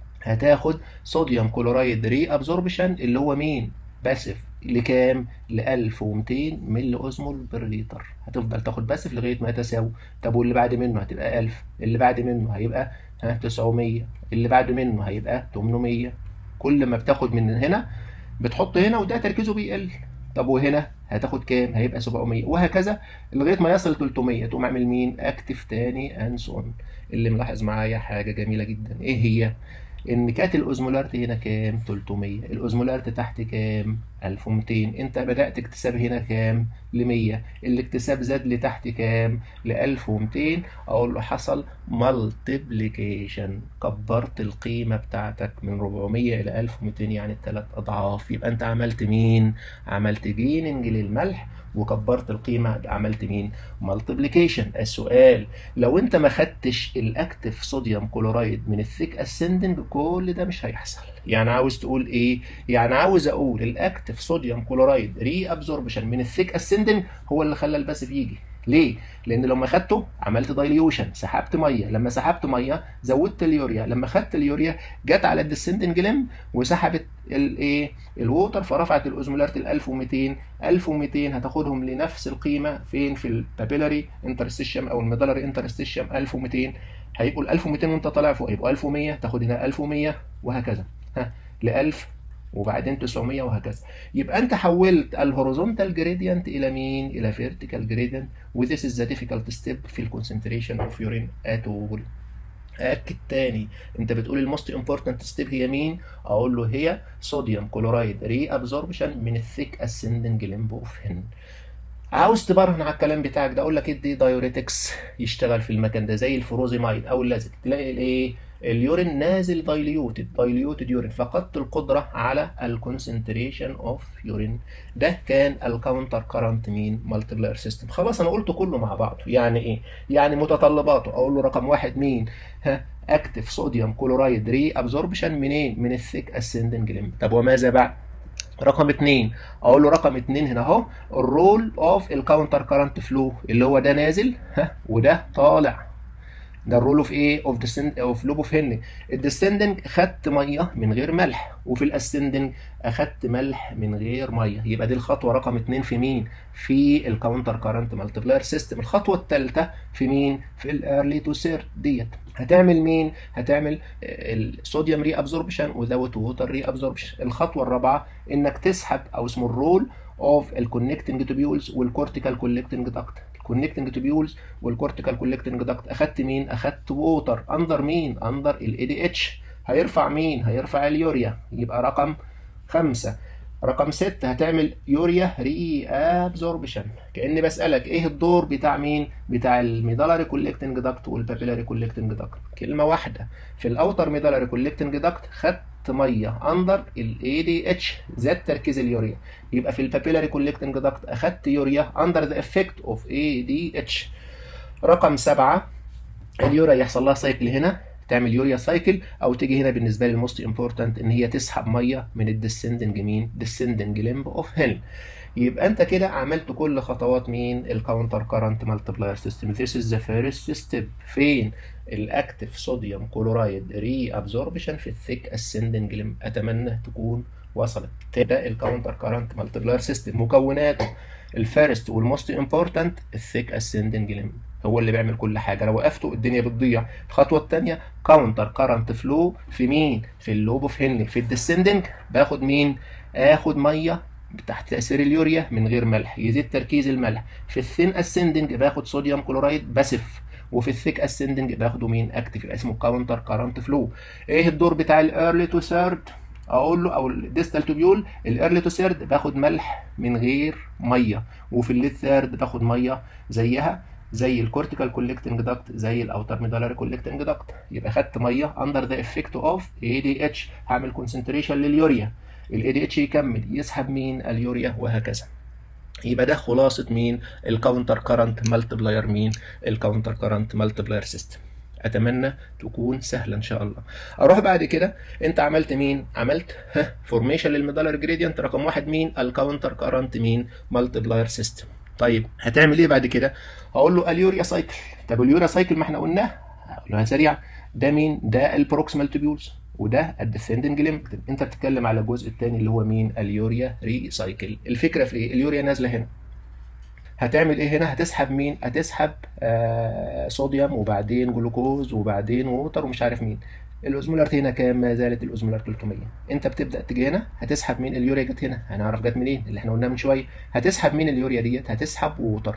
هتاخد صوديوم كلورايد ري ابزوربشن اللي هو مين؟ باسف لكام؟ ل ألف ومئتين ملي اوزمول بر لتر. هتفضل تاخد باسف لغايه ما تساوي. طب واللي بعد منه هتبقى ألف، اللي بعد منه هيبقى ها تسعمية، اللي بعد منه هيبقى تمنمية. كل ما بتاخد من هنا بتحط هنا وده تركيزه بيقل. طب وهنا هتاخد كام؟ هيبقى سبعمية، وهكذا لغايه ما يصل تلتمية. تقوم عامل مين؟ اكتف تاني انسون. اللي ملاحظ معايا حاجه جميله جدا، ايه هي؟ ان كانت الاوزمولاريتي هنا كام؟ تلتمية، الاوزمولاريتي تحت كام؟ ألف ومئتين. انت بدات اكتساب هنا كام؟ ل مية، الاكتساب زاد لتحت كام؟ ل ألف ومئتين. اقول له حصل مالتيبليكيشن، كبرت القيمه بتاعتك من أربعمية الى ألف ومئتين، يعني ثلاث اضعاف. يبقى انت عملت مين؟ عملت جيننج للملح وكبرت القيمه، عملت مين؟ مالتيبليكيشن. السؤال لو انت ما خدتش الاكتف صوديوم كلورايد من الثيك اسندنج كل ده مش هيحصل. يعني عاوز تقول ايه؟ يعني عاوز اقول الاكتف صوديوم كلورايد ري ابزوربشن من الثيك اسندنج هو اللي خلى الباسف يجي. ليه؟ لان لما خدته عملت دايليوشن، سحبت ميه، لما سحبت ميه زودت اليوريا، لما خدت اليوريا جت على الديسندنج لم وسحبت الايه؟ الووتر، فرفعت الاوزمولاريتي ل ألف ومئتين. ألف ومئتين هتاخدهم لنفس القيمه فين؟ في البابيلاري انترستيشيوم او الميدالري انترستيشيوم. ألف ومئتين هيبقوا ال ألف ومئتين وانت طالع فوق هيبقوا ألف ومية، تاخد هنا ألف ومية وهكذا ها ل ألف وبعدين تسعمية وهكذا. يبقى انت حولت الهوريزونتال جريدينت الى مين؟ الى فيرتيكال جريدينت. وذيس از ذا ديفيكالت ستيب في الكونسنتريشن اوف يورين ات وول. اكد تاني، انت بتقول الموست امبورتنت ستيب هي مين؟ اقول له هي صوديوم كلورايد ري ابزوربشن من الثيك اسندنج لمب اوف هن. عاوز تبرهن على الكلام بتاعك ده، اقول لك ادي دايوريتكس يشتغل في المكان ده زي الفروزيمايد او اللازك، تلاقي الايه؟ اليورين نازل دايليوتد، دايليوتد يورين، فقدت القدره على الكونسنتريشن اوف يورين. ده كان الكاونتر كارنت مين؟ مالتيبلاير سيستم. خلاص انا قلت كله مع بعضه. يعني ايه؟ يعني متطلباته. اقول له رقم واحد مين؟ ها اكتف صوديوم كلورايد ري ابزوربشن منين؟ من الثيك اسندنج لمب. طب وماذا بعد؟ رقم اتنين اقول له رقم اتنين هنا اهو الرول اوف الكاونتر كارنت فلو اللي هو ده نازل ها وده طالع. ده الرول اوف ايه اوف ديسند اوف لوب اوف هنري. الديسندنج خدت ميه من غير ملح، وفي الاسندنج اخدت ملح من غير ميه. يبقى دي الخطوه رقم اتنين في مين؟ في الكاونتر كارنت مالتيبلاير سيستم. الخطوه الثالثه في مين؟ في الايرلي تو سير ديت. هتعمل مين؟ هتعمل الصوديوم ري ابزوربشن وذاوت ووتر ري ابزوربشن. الخطوه الرابعه انك تسحب او اسمه الرول اوف الكونكتنج توبيولز والكورتيكال كولكتنج داكت. الكونكتنج توبيولز والكورتيكال كولكتنج داكت اخدت مين؟ اخدت ووتر اندر مين؟ اندر الاي دي اتش. هيرفع مين؟ هيرفع اليوريا. يبقى رقم خمسة. رقم ستة هتعمل يوريا ري ابزوربشن. كأني بسألك ايه الدور بتاع مين؟ بتاع الميدالاري كولكتنج داكت والبابيلاري كولكتنج داكت. كلمة واحدة، في الاوتر ميدالاري كولكتنج داكت خدت ميه اندر الاي دي اتش زاد تركيز اليوريا. يبقى في البابيلاري كولكتنج داكت اخدت يوريا اندر ذا افكت اوف اي دي اتش. رقم سبعة اليوريا يحصل لها سايكل هنا، تعمل يوريا سايكل، او تيجي هنا بالنسبه لي الموست امبورتنت ان هي تسحب ميه من الديسندنج مين؟ ديسندنج لمب اوف هيل. يبقى انت كده عملت كل خطوات مين؟ الكاونتر كارنت مالتيبلاير سيستم. This is the first step. فين؟ الاكتف صوديوم كلورايد ري ابزوربشن في الثيك اسندنج لمب. اتمنى تكون وصلت. ده الكاونتر كارنت مالتيبلاير سيستم. مكوناته الفيرست والموست امبورتنت الثيك اسندنج لمب، هو اللي بيعمل كل حاجه. لو وقفته الدنيا بتضيع. الخطوه الثانيه كاونتر كارنت فلو في مين؟ في اللوب اوف هنري. في الديسندنج باخد مين؟ اخد ميه تحت تاثير اليوريا من غير ملح، يزيد تركيز الملح. في الثين اسندنج باخد صوديوم كلورايد باسف، وفي الثيك اسندنج باخده مين؟ اكتف. يبقى اسمه كاونتر كارنت فلو. ايه الدور بتاع الايرلي تو ثيرد؟ اقول له او الديستال توبيول الايرلي تو ثيرد باخد ملح من غير ميه، وفي الليت ثيرد باخد ميه زيها زي الكورتيكال كولكتنج داكت زي الاوتر ميدالاري كولكتنج داكت. يبقى خدت ميه اندر ذا افكت اوف اي دي اتش. هعمل كونسنتريشن لليوريا، الاي دي اتش يكمل يسحب مين؟ اليوريا، وهكذا. يبقى ده خلاصه مين؟ الكاونتر كارنت مالتيبلاير مين؟ الكاونتر كارنت مالتيبلاير سيستم. اتمنى تكون سهله ان شاء الله. اروح بعد كده انت عملت مين؟ عملت فورميشن للميدالاري جريدينت رقم واحد مين؟ الكاونتر كارنت مين؟ مالتيبلاير سيستم. طيب هتعمل ايه بعد كده؟ هقول له اليوريا سايكل. طب اليوريا سايكل ما احنا قلناه، هقولها سريعا. ده مين؟ ده البروكسيمال توبيولز وده الديسندنج ليمب. انت بتتكلم على الجزء الثاني اللي هو مين؟ اليوريا ري سايكل. الفكره في ايه؟ اليوريا نازله هنا، هتعمل ايه هنا؟ هتسحب مين؟ هتسحب آه صوديوم وبعدين جلوكوز وبعدين ووتر ومش عارف مين. الاوزمولاريت هنا كام؟ ما زالت الاوزمولار ثلاثمية. انت بتبدا تيجي هنا هتسحب مين؟ اليوريا جت هنا، هنعرف جت منين اللي احنا قلناه من شويه. هتسحب مين اليوريا ديت؟ هتسحب ووتر.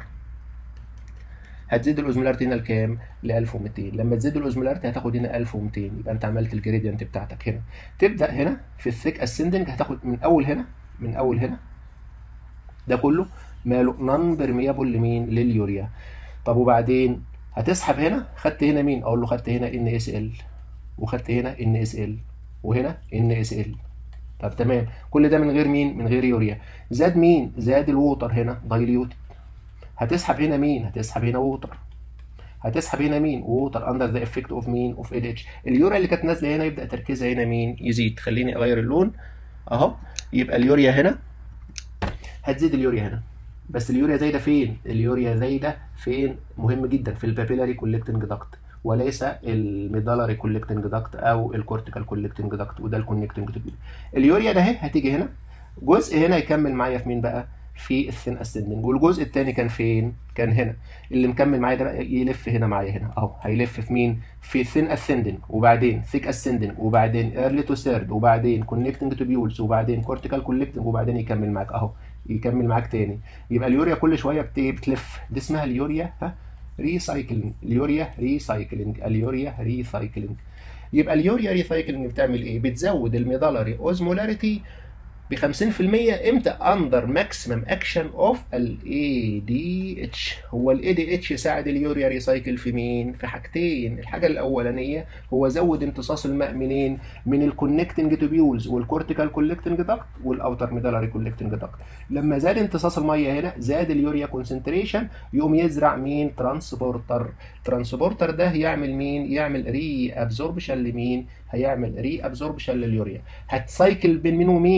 هتزيد الاوزمولاريت هنا لكام؟ ل ألف ومئتين. لما تزيد الاوزمولاريت هتاخد هنا ألف ومئتين، يبقى انت عملت الجريدينت بتاعتك هنا. تبدا هنا في الثيك اسندنج هتاخد من اول هنا، من اول هنا ده كله ماله؟ نون برميابل لمين؟ لليوريا. طب وبعدين هتسحب هنا، خدت هنا مين؟ اقول له خدت هنا ان اس ال، وخدت هنا ان اس ال، وهنا ان اس ال. طب تمام، كل ده من غير مين؟ من غير يوريا. زاد مين؟ زاد الووتر هنا دايليوت. هتسحب هنا مين؟ هتسحب هنا ووتر. هتسحب هنا مين؟ ووتر اندر ذا افكت اوف مين؟ اوف ال اتش. اليوريا اللي كانت نازله هنا يبدا تركيزها هنا مين؟ يزيد. خليني اغير اللون اهو. يبقى اليوريا هنا هتزيد اليوريا هنا، بس اليوريا زايده فين؟ اليوريا زايده فين؟ مهم جدا في البابيلاري كولكتنج داكت وليس الميدالاري كولكتنج داكت او الكورتيكال كولكتنج داكت، وده الكونكتنج توبيول. اليوريا ده اهي هتيجي هنا، جزء هنا يكمل معايا في مين بقى؟ في الثين اسندنج، والجزء الثاني كان فين؟ كان هنا. اللي مكمل معايا ده بقى يلف هنا معايا هنا اهو، هيلف في مين؟ في الثين اسندنج وبعدين ثيك اسندنج وبعدين ايرلي تو ثيرد وبعدين كونكتنج توبيولز وبعدين كورتيكال كولكتنج وبعدين يكمل معاك اهو، يكمل معاك تاني. يبقى اليوريا كل شويه بتلف. دي اسمها اليوريا ها ريسايكلينج. اليوريا ريسايكلينج، اليوريا ريسايكلينج. يبقى اليوريا ريسايكلينج بتعمل ايه؟ بتزود الميدالاري اوزمولاريتي ب خمسين في المية. امتى؟ اندر ماكسيمم اكشن اوف الاي دي اتش. هو الاي دي اتش يساعد اليوريا ريسايكل في مين؟ في حاجتين. الحاجه الاولانيه هو زود امتصاص الماء منين؟ من الكونكتنج توبيولز والكورتيكال كولكتنج داكت والاوتر ميدالاري كولكتنج داكت. لما زاد امتصاص الميه هنا زاد اليوريا كونسنتريشن، يقوم يزرع مين؟ ترانسبورتر. ترانسبورتر ده يعمل مين؟ يعمل ري ابزوربشن لمين؟ هيعمل ري ابزوربشن لليوريا. هتسايكل بين مين ومين؟ هتلف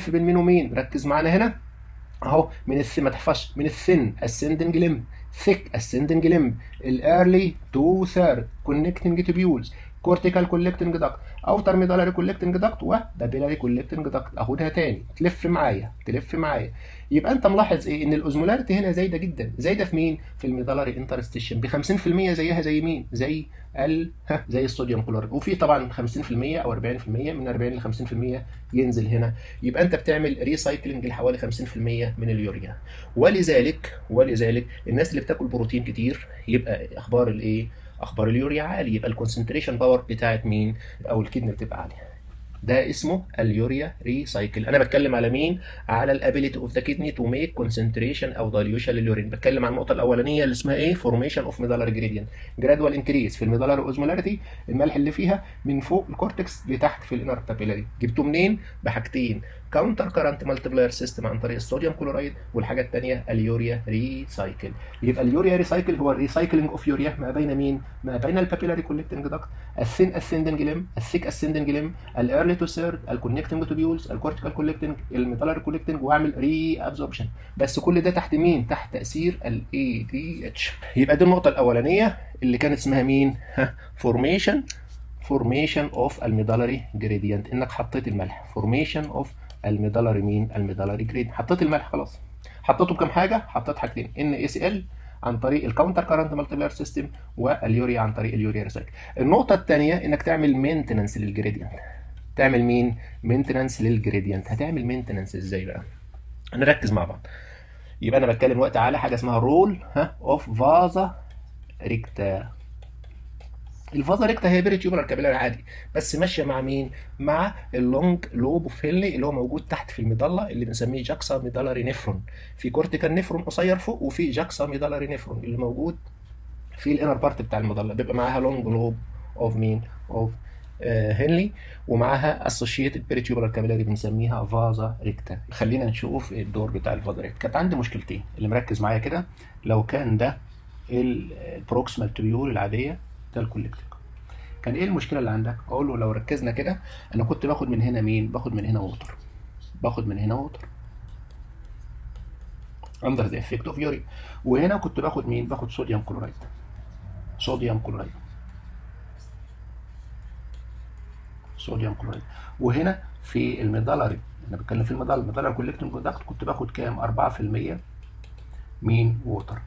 بتلف بين مين ومين؟ ركز معانا هنا اهو، من الث ما تحفظش، من الثن ascending limb، thick ascending limb، early to third connecting tubules، cortical collecting duct، outer medullary collecting duct، وبابيلاري collecting duct. اخدها تاني تلف معايا تلف معايا. يبقى انت ملاحظ ايه؟ ان الاوزمولاريتي هنا زايده جدا. زايده في مين؟ في الميدالري انترستيشن ب خمسين في المية، زيها زي مين؟ زي ال ها زي الصوديوم كلوريد. وفي طبعا خمسين في المية او أربعين في المية، من أربعين ل خمسين في المية ينزل هنا. يبقى انت بتعمل ريسايكلينج لحوالي خمسين في المية من اليوريا. ولذلك ولذلك الناس اللي بتاكل بروتين كتير يبقى اخبار الايه؟ اخبار اليوريا عالي، يبقى الكونسنتريشن باور بتاعت مين او الكدنه بتبقى عاليه. ده اسمه اليوريا ريسايكل. انا بتكلم على مين؟ على الابيليتي اوف ذا كدني تو ميك كونسنتريشن او دايليوشن لليورين. بتكلم عن النقطه الاولانيه اللي اسمها ايه؟ فورميشن اوف ميدالر جريدينت، جرادوال انكريس في الميدالر اوزمولاريتي، الملح اللي فيها من فوق الكورتكس لتحت في الانر بابيلاري. جبته منين؟ بحاجتين، كاونتر كارنت مالتيبلاير سيستم عن طريق الصوديوم كلورايد، والحاجه الثانيه اليوريا ريسايكل. يبقى اليوريا ريسايكل هو الريسايكلينج اوف يوريا ما بين مين؟ ما بين البابيلاري كولكتنج داكت، الثين اسندنج ليم، الثيك اسندنج ليم، الايرلي تو سيرد، الكونكتنج توبيولز، الكورتيكال كولكتنج، الميدالري كولكتنج، واعمل ري ابزوربشن. بس كل ده تحت مين؟ تحت تاثير الاي دي اتش. يبقى دي النقطه الاولانيه اللي كانت اسمها مين؟ ها فورميشن فورميشن اوف الميدالري جريدينت، انك حطيت الملح. فورميشن اوف الميدالري مين؟ الميدالري جريد. حطيت الملح خلاص. حطيته بكام حاجه؟ حطيت حاجتين، ان اي سي ال عن طريق الكاونتر كارنت مالتيبلاير سيستم، واليوريا عن طريق اليوريا ريسايكل. النقطه الثانيه انك تعمل مينتننس للجريدينت. تعمل مين؟ مينتننس للجريدينت. هتعمل مينتننس ازاي بقى؟ نركز مع بعض. يبقى انا بتكلم وقت على حاجه اسمها رول ها اوف فازا ريكتا. الفازا ريكتا هي بيري تيوبولار كابيلاري عادي، بس ماشيه مع مين؟ مع اللونج لوب اوف هنلي اللي هو موجود تحت في الميدالا، اللي بنسميه جاكسا ميدالاري نيفرون. في كورتيكال نيفرون قصير فوق، وفي جاكسا ميدالاري نيفرون اللي موجود في الانر بارت بتاع الميدالا، بيبقى معاها لونج لوب اوف مين؟ اوف آه هنلي، ومعاها اسوشيتد بيري تيوبولار كابيلاري بنسميها فازا ريكتا. خلينا نشوف الدور بتاع الفازا ريكتا. كانت عندي مشكلتين، اللي مركز معايا كده لو كان ده البروكسيمال تيبيول العاديه، ده الكوليكتيف. كان ايه المشكله اللي عندك؟ اقول له لو ركزنا كده، انا كنت باخد من هنا مين؟ باخد من هنا ووتر، باخد من هنا ووتر اندر ذا افكت اوف يوري. وهنا كنت باخد مين؟ باخد صوديوم كلورايد، صوديوم كلورايد، صوديوم كلورايد. وهنا في الميدالري، انا بتكلم في الميدالري، الميدالري كولكتنج داكت، كنت باخد كام؟ أربعة في المية مين؟ ووتر.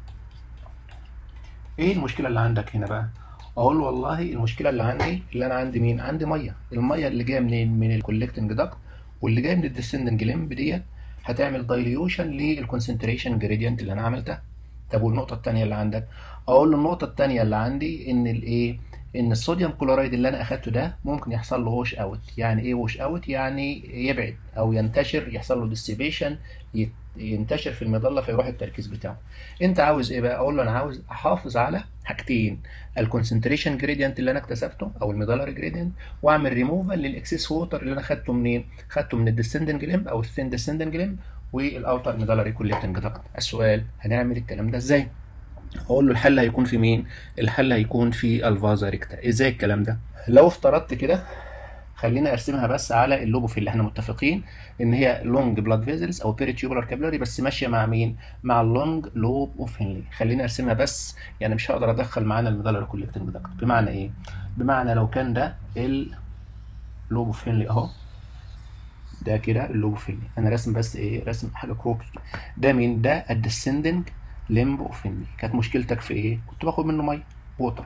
ايه المشكله اللي عندك هنا بقى؟ اقول له والله المشكله اللي عندي، اللي انا عندي مين؟ عندي ميه. الميه اللي جايه منين؟ من الكولكتنج داكت، واللي جايه من الديسندنج ليمب ديت هتعمل دايليوشن للكونسنتريشن جريدينت اللي انا عملتها. طب والنقطه الثانيه اللي عندك؟ اقول له النقطه الثانيه اللي عندي ان الايه؟ ان الصوديوم كلورايد اللي انا اخدته ده ممكن يحصل له ووش اوت. يعني ايه ووش اوت؟ يعني يبعد او ينتشر، يحصل له ديسيبيشن، ينتشر في المظله فيروح التركيز بتاعه. انت عاوز ايه بقى؟ اقول له انا عاوز احافظ على حاجتين، الكونسنتريشن جريدينت اللي انا اكتسبته او الميدالري جريدينت، واعمل ريموفال للاكسس ووتر اللي انا خدته منين؟ خدته من الديسندنج ليمب او الثين ديسندنج ليمب والاوتر ميدالري كولكتنج داكت. السؤال هنعمل الكلام ده ازاي؟ اقول له الحل هيكون في مين؟ الحل هيكون في الفازا ريكتا. ازاي الكلام ده؟ لو افترضت كده، خلينا ارسمها بس على اللوبوف اللي احنا متفقين ان هي لونج بلاد فيزلز او بيري تيوبولار كابيلاري، بس ماشيه مع مين؟ مع اللونج لوب اوف هنلي. خلينا ارسمها بس، يعني مش هقدر ادخل معانا الميدالري كولكتنج داكت. بمعنى ايه؟ بمعنى لو كان ده اللوب اوف هنلي اهو، ده كده اللوب اوف هنلي، انا راسم بس ايه؟ راسم حاجه كروبي. ده مين؟ ده الديسندنج ليمب اوف هنلي. كانت مشكلتك في ايه؟ كنت باخد منه ميه ووتر.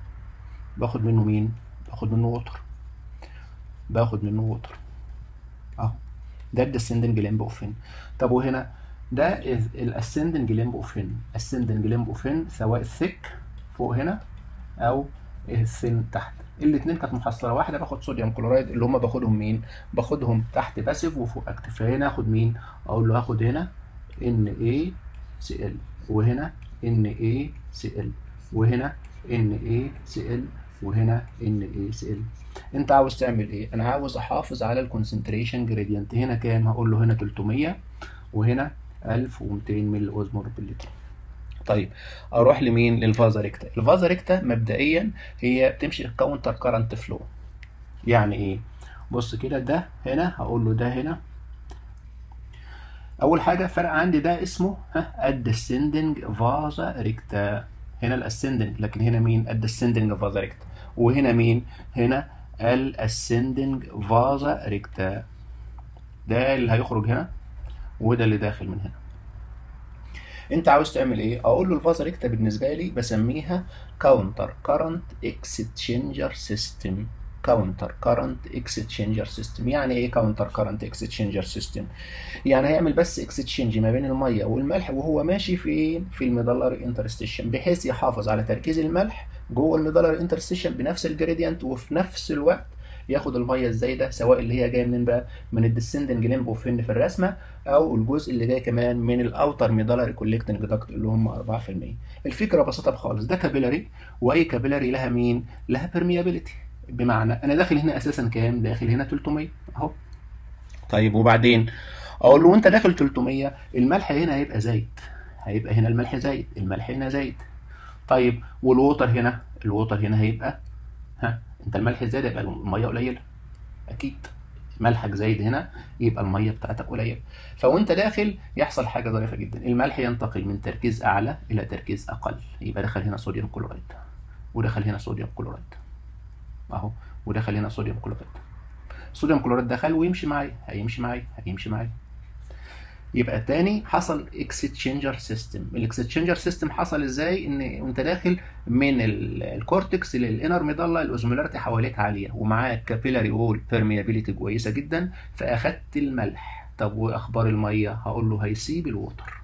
باخد منه مين؟ باخد منه ووتر. باخد منه ووتر اهو، ده الديسندنج ليمب اوف هن. طب وهنا ده الاسندنج ليمب اوف هن. اسندنج ليمب اوف هن سواء الثيك فوق هنا او الثين تحت، الاثنين كانت محصله واحده. باخد صوديوم كلورايد اللي هم باخدهم مين؟ باخدهم تحت باسيف وفوق اكتف. فهنا اخد مين؟ اقول له هاخد هنا ان اي سي ال، وهنا ان اي سي ال، وهنا ان اي سي ال، وهنا ان اي سي ال. انت عاوز تعمل ايه؟ انا عاوز احافظ على الكونسنتريشن جريدينت. هنا كام؟ هقول له هنا تلتمية، وهنا ألف ومئتين ملي اوزمول باللتر. طيب اروح لمين؟ للفازا ريكتا. الفازا ريكتا مبدئيا هي بتمشي كاونتر كارنت فلو. يعني ايه؟ بص كده، ده هنا هقول له ده هنا اول حاجه فرق عندي ده اسمه ها الديسندنج فازا ريكتا، هنا الاسندنج، لكن هنا مين؟ الديسندنج فازا ريكتا. وهنا مين؟ هنا الاسندنج فازا ريكتا. ده اللي هيخرج هنا وده اللي داخل من هنا. انت عاوز تعمل ايه؟ اقول له الفازا ريكتا بالنسبه لي بسميها كاونتر كارنت اكستشينجر سيستم. كاونتر كارنت اكستشينجر سيستم يعني ايه كاونتر كارنت اكستشينجر سيستم؟ يعني هيعمل بس اكستشينج ما بين الميه والملح وهو ماشي في في الميدالر انترستيشن، بحيث يحافظ على تركيز الملح جوه الميدالر انترستيشن بنفس الجريدينت، وفي نفس الوقت ياخد الميه الزايده سواء اللي هي جايه منين بقى؟ من الديسندنج ليمب وفين في الرسمه، او الجزء اللي جاي كمان من الاوتر ميدالري كولكتنج داكت اللي هم أربعة في المية. الفكره بسيطه خالص، ده كابيلاري، واي كابيلاري لها مين؟ لها بيرميابيليتي. بمعنى انا داخل هنا اساسا كام؟ داخل هنا ثلاثمية اهو. طيب وبعدين اقول له وانت داخل ثلاثمية الملح هنا هيبقى زايد، هيبقى هنا الملح زايد، الملح هنا زايد. طيب والووتر هنا، الووتر هنا هيبقى ها انت الملح زايد يبقى الميه قليله، اكيد ملحك زايد هنا يبقى الميه بتاعتك قليله. فوانت داخل يحصل حاجه ظريفه جدا، الملح ينتقل من تركيز اعلى الى تركيز اقل، يبقى دخل هنا صوديوم كلورايد ودخل هنا صوديوم كلورايد اهو، ودخل هنا صوديوم كلورايد. الصوديوم كلورايد دخل ويمشي معايا، هيمشي معايا هيمشي معايا. يبقى تاني حصل اكستشينجر سيستم. الاكستشينجر سيستم حصل ازاي؟ ان وانت داخل من الكورتكس للانر ميدالا الاوزمولاريتي حواليك عاليه ومعاك كابيلاري وول بيرميابيليتي كويسه جدا، فاخدت الملح. طب واخبار الميه؟ هقول له هيسيب الووتر.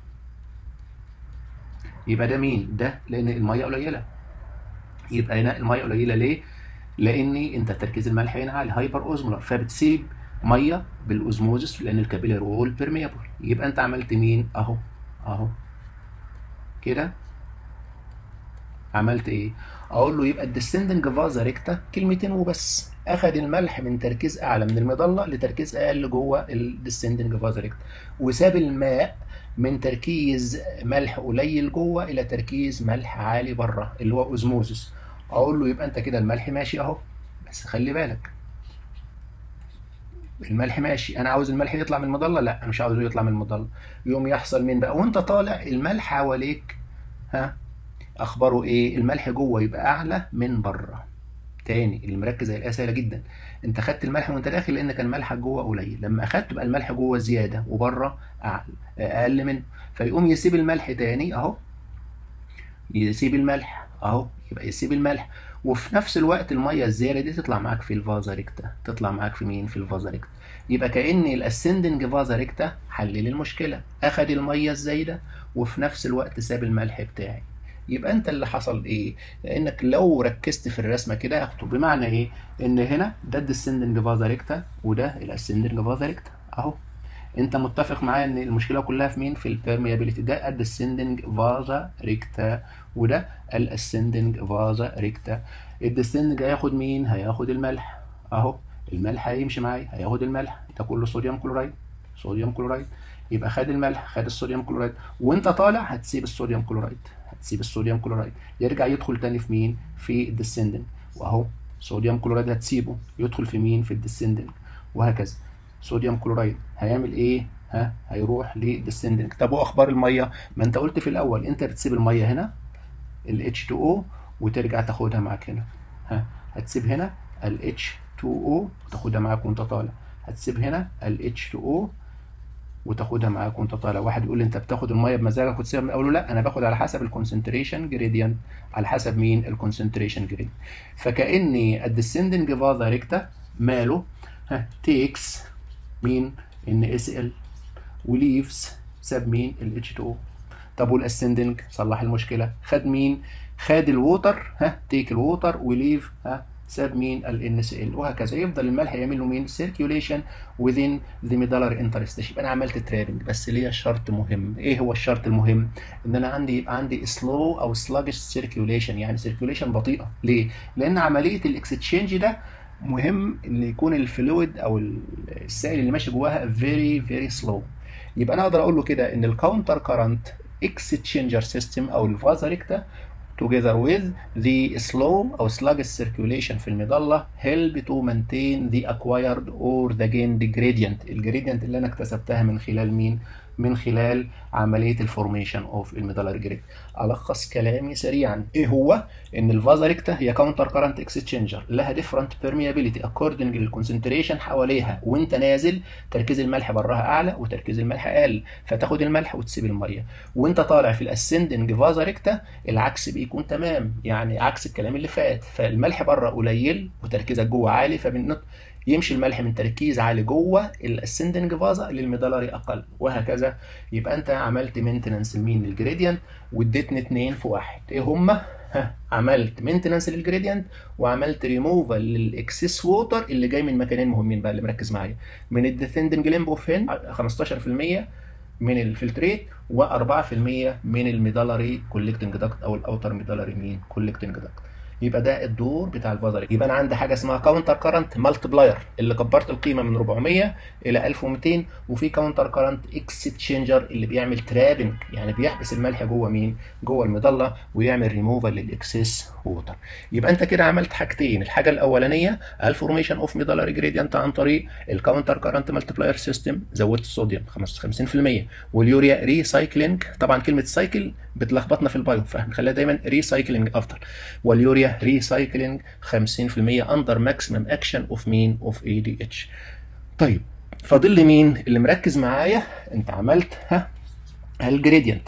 يبقى ده مين؟ ده لان الميه قليله. يبقى هنا الميه قليله ليه؟ لان انت تركيز الملح هنا عالي، هايبر اوزمولار، فبتسيب ميه بالاوزموزس لان الكابيلاري وول بيرميابل. يبقى انت عملت مين؟ اهو اهو كده عملت ايه؟ اقول له يبقى الديسندنج فازا ريكتا كلمتين وبس، اخذ الملح من تركيز اعلى من المظله لتركيز اقل جوه الديسندنج فازا ريكتا، وساب الماء من تركيز ملح قليل جوه الى تركيز ملح عالي بره اللي هو اوزموزس. اقول له يبقى انت كده الملح ماشي اهو، بس خلي بالك الملح ماشي، انا عاوز الملح يطلع من المظله، لا انا مش عاوزه يطلع من المظله. يوم يحصل مين بقى؟ وانت طالع الملح حواليك ها اخباره ايه؟ الملح جوه يبقى اعلى من بره. تاني اللي مركز هيلاقيها سهله جدا، انت خدت الملح وانت داخل لان كان ملحك جوه قليل، لما اخدت بقى الملح جوه زياده وبره اقل منه، فيقوم يسيب الملح تاني اهو، يسيب الملح اهو، يبقى يسيب الملح، وفي نفس الوقت الميه الزياده دي تطلع معاك في الفازا ريكتا، تطلع معاك في مين؟ في الفازا ريكتا. يبقى كأن الاسندنج فازا ريكتا حلل المشكله، اخد الميه الزايده وفي نفس الوقت ساب الملح بتاعي. يبقى انت اللي حصل ايه؟ لانك لو ركزت في الرسمه كده اخده بمعنى ايه؟ ان هنا ده الديسندنج فازا ريكتا وده الاسندنج فازا ريكتا اهو. انت متفق معايا ان المشكله كلها في مين؟ في البيرميابيليتي. ده الديسندنج فازا ريكتا وده الاسندنج فازا ريكتا. الديسندنج هياخد مين؟ هياخد الملح اهو، الملح هيمشي معايا هياخد الملح، ده كله صوديوم كلورايد، صوديوم كلورايد. يبقى خد الملح خد الصوديوم كلورايد، وانت طالع هتسيب الصوديوم كلورايد، هتسيب الصوديوم كلورايد، يرجع يدخل تاني في مين؟ في الديسندنج، واهو صوديوم كلورايد هتسيبه يدخل في مين؟ في الديسندنج، وهكذا. صوديوم كلورايد هيعمل ايه؟ ها هيروح للديسندنج. طب واخبار الميه؟ ما انت قلت في الاول انت بتسيب الميه هنا ال اتش تو او وترجع تاخدها معاك هنا، ها هتسيب هنا ال اتش تو او وتاخدها معاك وانت طالع، هتسيب هنا ال اتش تو او وتاخدها معاك وانت طالع. واحد يقول لي انت بتاخد الميه بمزاجك وتسيبها؟ اقول له لا، انا باخد على حسب الكونسنتريشن جريدينت، على حسب مين؟ الكونسنتريشن جريدينت. فكاني الديسندنج فازا ريكتا ماله؟ ها تيكس مين؟ ان اس ال، وليفز ساب مين؟ ال اتش تو او. طب والاسندنج صلح المشكله، خد مين؟ خد الووتر، ها تيك الووتر، وليف ها ساب مين؟ ال ان اس ال، وهكذا. يفضل الملح يعمل له مين؟ سيركيوليشن within the medullary interstitium. يبقى انا عملت ترابنج، بس ليا شرط مهم. ايه هو الشرط المهم؟ ان انا عندي يبقى عندي سلو او سلاجش سيركيوليشن، يعني سيركيوليشن بطيئه. ليه؟ لان عمليه الاكستشينج ده مهم ان يكون الفلويد او السائل اللي ماشي جواها فيري فيري سلو. يبقى انا اقدر اقول له كده ان الكاونتر كارنت اكستشينجر سيستم او الفازا ريكتا together with the slow او sluggish circulation في المظله help to maintain the acquired or the gained gradient، الجريدينت اللي انا اكتسبتها من خلال مين؟ من خلال عمليه الفورميشن اوف الميدالري جريدينت. الخص كلامي سريعا، ايه هو؟ ان الفازا ريكتا هي كاونتر كارنت اكسشينجر، لها ديفرنت بيرميابيليتي اكوردنج للكونسنتريشن حواليها، وانت نازل تركيز الملح براها اعلى وتركيز الملح اقل، فتاخد الملح وتسيب الميه. وانت طالع في الاسندنج فازا ريكتا العكس بيكون تمام، يعني عكس الكلام اللي فات، فالملح بره قليل وتركيزك جوه عالي، فبنط يمشي الملح من تركيز عالي جوه الاسندنج فازا للميدالري اقل، وهكذا. يبقى انت عملت مينتننس لمين؟ للجريدينت، واديتني اتنين في واحد. ايه هما؟ ها، عملت مينتننس للجريدينت وعملت ريموفال للاكسس ووتر اللي جاي من مكانين مهمين بقى اللي مركز معايا، من الديسندنج ليمب اوف هين خمستاشر في المية من الفلتريت و4% من الميدالري كولكتنج داكت او الاوتر ميدالري مين كولكتنج داكت. يبقى ده الدور بتاع الفازا ريكتا. يبقى انا عندي حاجه اسمها كاونتر كارنت مالتبلاير اللي كبرت القيمه من أربعمية الى ألف ومئتين، وفي كاونتر كارنت اكستشينجر اللي بيعمل ترابنج، يعني بيحبس الملح جوه مين؟ جوه المظله، ويعمل ريموفال للاكسس ووتر. يبقى انت كده عملت حاجتين، الحاجه الاولانيه الفورميشن اوف ميدالري جريدينت عن طريق الكاونتر كارنت مالتبلاير سيستم، زودت الصوديوم خمسين في المية، واليوريا ريسايكلينج، طبعا كلمه سايكل بتلخبطنا في البايو فهنخليها دايما ريسايكلينج افضل، واليوريا ريسايكلينج خمسين في المية اندر ماكسيمم اكشن اوف مين؟ اوف اي دي اتش. طيب فاضل لي مين اللي مركز معايا؟ انت عملت ها الجريدينت،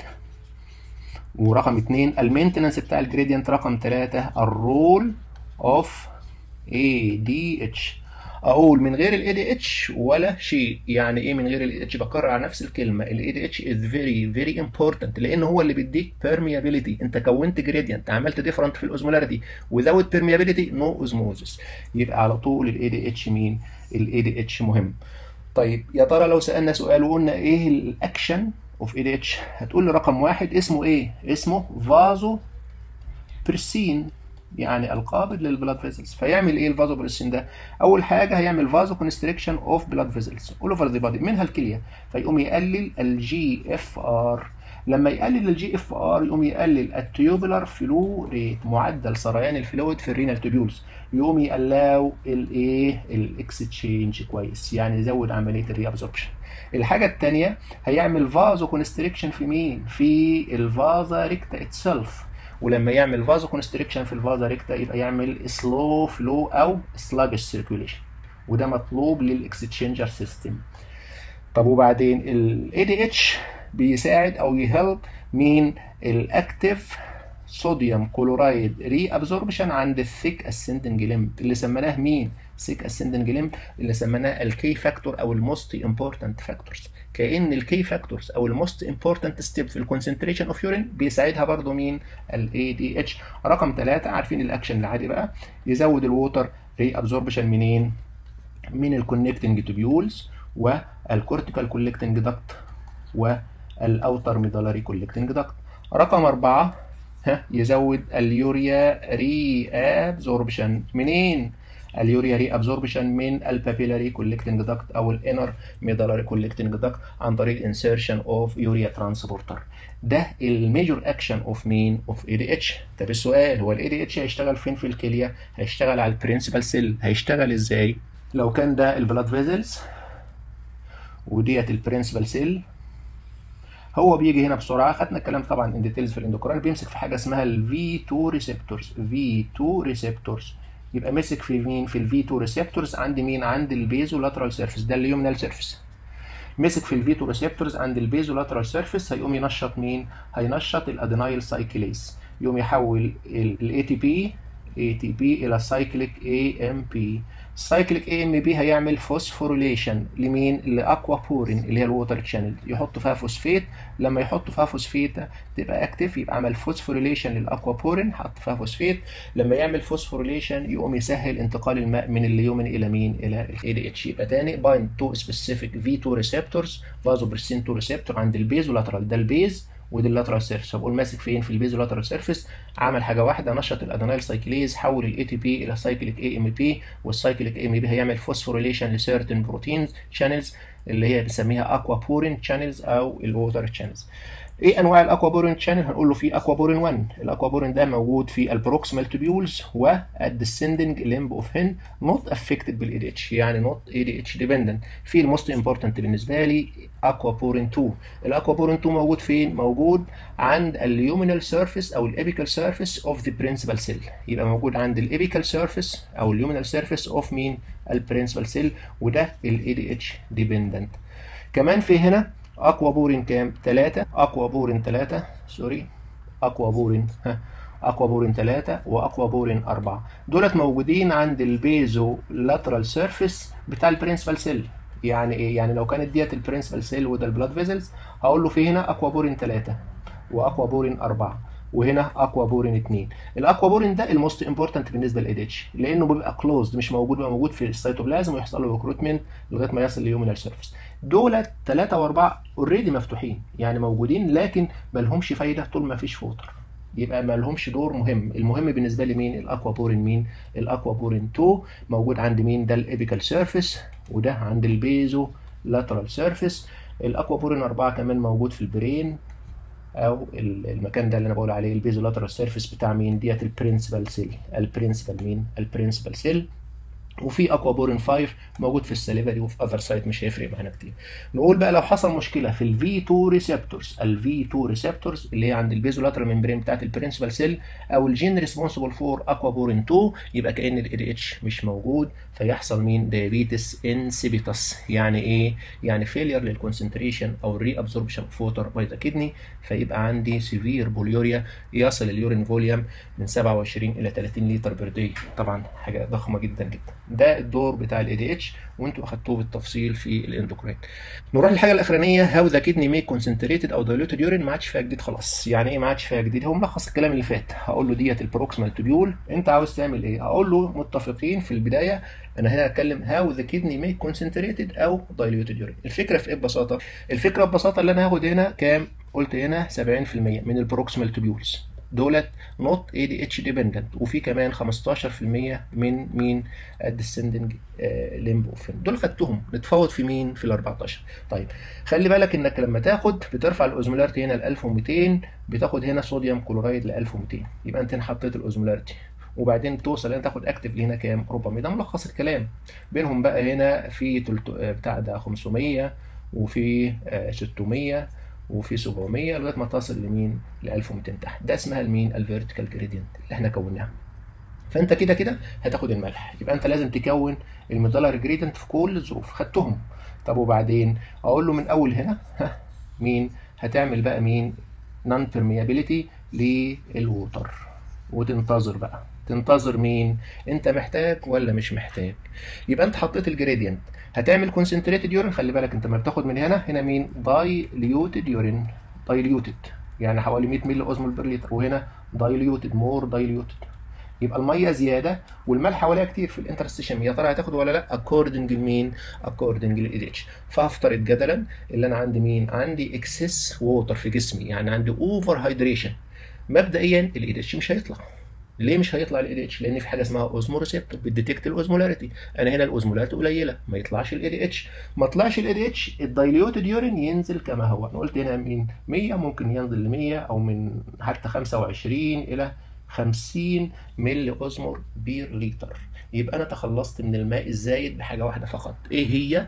ورقم اتنين المينتننس بتاع الجريدينت، رقم تلاتة الرول اوف اي دي اتش. اقول من غير الاي دي اتش ولا شيء. يعني ايه من غير الاي دي اتش؟ بكرر على نفس الكلمه، الاي دي اتش از فيري فيري امبورتنت، لان هو اللي بيديك بيرميابيليتي. انت كونت جريدينت، عملت ديفرنت في الاوزمولاريتي، وزود بيرميابيليتي نو اوزموزس، يبقى على طول الاي دي اتش مين؟ الاي دي اتش مهم. طيب يا ترى لو سالنا سؤال وقلنا ايه الاكشن اوف اي دي اتش؟ هتقول لي رقم واحد اسمه ايه؟ اسمه فازو برسين، يعني القابض للبلاد فيزلز. فيعمل ايه الفازو بريسين ده؟ اول حاجه هيعمل فازو كونستريكشن اوف بلاد فيزلز اول اوفر ذا بادي، منها الكليه، فيقوم يقلل الجي اف ار. لما يقلل الجي اف ار يقوم يقلل التيوبولار فلو ريت، معدل سريان الفلويد في الرينال تيوبولز، يقوم يقلاو الايه؟ الاكستشينج كويس، يعني يزود عمليه الري ابزوربشن. الحاجه الثانيه هيعمل فازو كونستريكشن في مين؟ في الفازا ريكتا اتسلف. ولما يعمل فازو كونستريكشن في الفازا ريكتا يبقى يعمل سلو فلو او سلاجش سيركيوليشن، وده مطلوب للاكستشينجر سيستم. طب وبعدين الاي دي اتش بيساعد او يهلب مين؟ الاكتيف صوديوم كلورايد ري ابزوربشن عند الثيك اسندنج ليمب، اللي سميناه مين؟ ثيك اسندنج ليمب، اللي سميناه الكي فاكتور او الموست امبورتنت فاكتورز. كأن الكي فاكتورز او الموست امبورتنت ستيب في الكونسنتريشن اوف يورين بيساعدها برضو مين؟ الاي دي اتش. رقم ثلاثة عارفين الاكشن العادي بقى، يزود الووتر ري ابزوربشن منين؟ من الكونكتنج تيبيولز والكورتيكال كولكتنج داكت والاوتر ميدالري كولكتنج داكت. رقم أربعة ها يزود اليوريا ري ابزوربشن منين؟ اليوريا ري ابزوربشن من البابيلاري كولكتنج داكت او الانر ميدالري كولكتنج داكت عن طريق انسيرشن اوف يوريا ترانسبورتر. ده الميجور اكشن اوف مين؟ اوف اي دي اتش. طب السؤال هو الاي دي اتش هيشتغل فين في الكليه؟ هيشتغل على البرنسبل سيل. هيشتغل ازاي؟ لو كان ده البلاد فيزلز وديت البرنسبل سيل، هو بيجي هنا بسرعه، خدنا الكلام طبعا ان ديتيلز في الاندوكراين، بيمسك في حاجه اسمها الفي اتنين ريسبتورز. في اتنين ريسبتورز يبقى مسك في مين؟ في الفي اتنين ريسبتورز عند مين؟ عند البيزو لاترال سيرفيس، ده اليومنال سيرفيس. مسك في الفي اتنين ريسبتورز عند البيزو لاترال سيرفيس، هيقوم ينشط مين؟ هينشط الادينايل سايكليز، يقوم يحول الاي تي بي اي تي بي الى سايكليك اي ام بي. السايكليك اي ام بي هيعمل فوسفوريليشن لمين؟ لاكوا بورين اللي هي الووتر تشانل، يحط فيها فوسفيت. لما يحط فيها فوسفيت تبقى اكتف، يبقى عمل فوسفوريليشن للاكوا بورين، حط فيها فوسفيت. لما يعمل فوسفوريليشن يقوم يسهل انتقال الماء من اليومن الى مين؟ الى الاي دي اتش. يبقى تاني بايند تو سبيسيفيك في اتنين ريسبتورز، فازوبرسين اتنين ريسبتور عند البيز ولاترال، ده البيز ودي اللاترال سيرفيس. فبقول ماسك فين؟ في البيزو لاترال سيرفيس، عمل حاجه واحده، نشط الادينايل سايكليز، حول الاي تي بي الى سايكليك اي ام بي، والسايكليك اي ام بي هيعمل فوسفوريليشن لسيرتن بروتينز شانلز اللي هي بنسميها اكوا بورين شانلز او الووتر شانلز. ايه انواع الاكوابورين شانل؟ هنقول له في اكوابورين واحد. الاكوابورين ده موجود في البروكسيمال تيبيولز والديسندنج ليمب اوف هن، نوت افكتد بالاي دي اتش، يعني نوت اي دي اتش ديبندنت. في الموست امبورتنت بالنسبه لي اكوابورين اتنين. الاكوابورين اتنين موجود فين؟ موجود عند اليومينال سيرفيس او الابيكال سيرفيس اوف ذا برنسبال سيل. يبقى موجود عند الابيكال سيرفيس او اليومينال سيرفيس اوف مين؟ البرنسبال سيل، وده الاي دي اتش ديبندنت. كمان في هنا اكوابورين كام؟ تلاتة. اكوابورين تلاتة سوري اكوابورين ها اكوابورين تلاتة واكوابورين أربعة، دولت موجودين عند البيزو لاترال سيرفيس بتاع البرنسبال سيل. يعني ايه؟ يعني لو كانت ديت البرنسبال سيل وده البلاد فيزلز، هقول له في هنا اكوابورين تلاتة واكوابورين أربعة، وهنا اكوابورين اتنين. الاكوابورين ده الموست امبورتنت بالنسبه للاي دي اتش، لانه بيبقى كلوزد، مش موجود، بيبقى موجود في السيتوبلازم ويحصل له ريكروتمنت لغايه ما يصل ليومينال سيرفيس. دولت تلاتة وأربعة اوريدي مفتوحين، يعني موجودين لكن ما لهمش فايده طول ما فيش فوتر، يبقى ما لهمش دور مهم. المهم بالنسبه لي مين؟ الاكوابورين مين؟ الاكوابورين اتنين موجود عند مين؟ ده الابيكال سيرفيس وده عند البيزو لاترال سيرفيس. الاكوابورين أربعة كمان موجود في البرين او المكان ده اللي انا بقول عليه البيزو لاترال سيرفيس بتاع مين؟ ديت البرنسبال سيل. البرنسبال مين؟ البرنسبال سيل. وفي اكوابورين خمسة موجود في السليفري وفي اذر سايت، مش هيفرق معانا كتير. نقول بقى لو حصل مشكله في الفي اتنين ريسبتورز، الفي اتنين ريسبتورز اللي هي عند البيزولاترال ممبرين بتاعت البرنسبال سيل او الجين ريسبونسبل فور اكوابورين اتنين، يبقى كان الاي دي اتش مش موجود، فيحصل مين؟ دايابيتس انسيبيتس. يعني ايه؟ يعني فيلير للكونسنتريشن او الري ابزوربشن اوف ووتر باي ذا كدني، فيبقى عندي سيفير بوليوريا، يصل اليورين فوليوم من سبعة وعشرين الى تلاتين لتر بير داي، طبعا حاجه ضخمه جدا جدا. ده الدور بتاع الاي دي اتش وانتوا اخدتوه بالتفصيل في الاندوكراين. نروح للحاجه الاخرانيه، هاو ذا كدني ميك كونسنتريتد او دايلوتد يورين. ما عادش فيها جديد خلاص. يعني ايه ما عادش فيها جديد؟ هو ملخص الكلام اللي فات. هقول له ديت البروكسيمال تيبيول، انت عاوز تعمل ايه؟ هقول له متفقين في البدايه، انا هنا هتكلم هاو ذا كدني ميك كونسنتريتد او دايلوتد يورين. الفكره في ايه ببساطه؟ الفكره ببساطه اللي انا هاخد هنا كام؟ قلت هنا سبعين في المية من البروكسيمال تيبيولز دولت نوت اي دي اتش ديبندنت، وفي كمان خمستاشر في المية من مين؟ الديسندنج ليمب اوف هن. دول خدتهم، نتفاوض في مين؟ في ال أربعتاشر. طيب خلي بالك انك لما تاخد بترفع الاوزمولاريتي هنا ل ألف ومتين، بتاخد هنا صوديوم كلورايد ل ألف ومتين، يبقى انت هنا حطيت الاوزمولاريتي، وبعدين توصل هنا تاخد اكتف هنا كام؟ أربعمية. ده ملخص الكلام. بينهم بقى هنا في بتاع ده خمسمية وفي ستمية وفي سبعمية لغايه ما تصل لمين؟ ل ألف ومتين تحت. ده اسمها المين؟ الفيرتيكال جريدينت اللي احنا كوناها. فانت كده كده هتاخد الملح، يبقى انت لازم تكون الميدالر جريدينت في كل الظروف. خدتهم. طب وبعدين اقول له من اول هنا ها مين؟ هتعمل بقى مين؟ نون بيرميابيليتي للووتر، وتنتظر بقى. تنتظر مين؟ انت محتاج ولا مش محتاج؟ يبقى انت حطيت الجريدينت، هتعمل كونسنتريتد يورين. خلي بالك انت ما بتاخد من هنا هنا مين؟ دايليوتد يورين، دايليوتد يعني حوالي مية مللي اوزمول بير لتر، وهنا دايليوتد مور دايليوتد، يبقى الميه زياده والملح حواليها كتير في الانترستيشن. يا ترى هتاخد ولا لا؟ اكوردنج لمين؟ اكوردنج للاي دي اتش. فافترض جدلا اللي انا عندي مين؟ عندي اكسس ووتر في جسمي، يعني عندي اوفر هايدريشن. مبدئيا الاي دي اتش مش هيطلع. ليه مش هيطلع الاي دي اتش؟ لان في حاجه اسمها اوزمو ريسبتور بتديتكت الاوزمولاريتي. انا هنا الاوزمولاريتي قليله، ما يطلعش الاي دي اتش. ما طلعش الاي دي اتش، الدايليوتد يورين ينزل كما هو. انا قلت هنا من مية ممكن ينزل ل مية، او من حتى خمسة وعشرين الى خمسين مللي اوزمول بير لتر. يبقى انا تخلصت من الماء الزايد بحاجه واحده فقط، ايه هي؟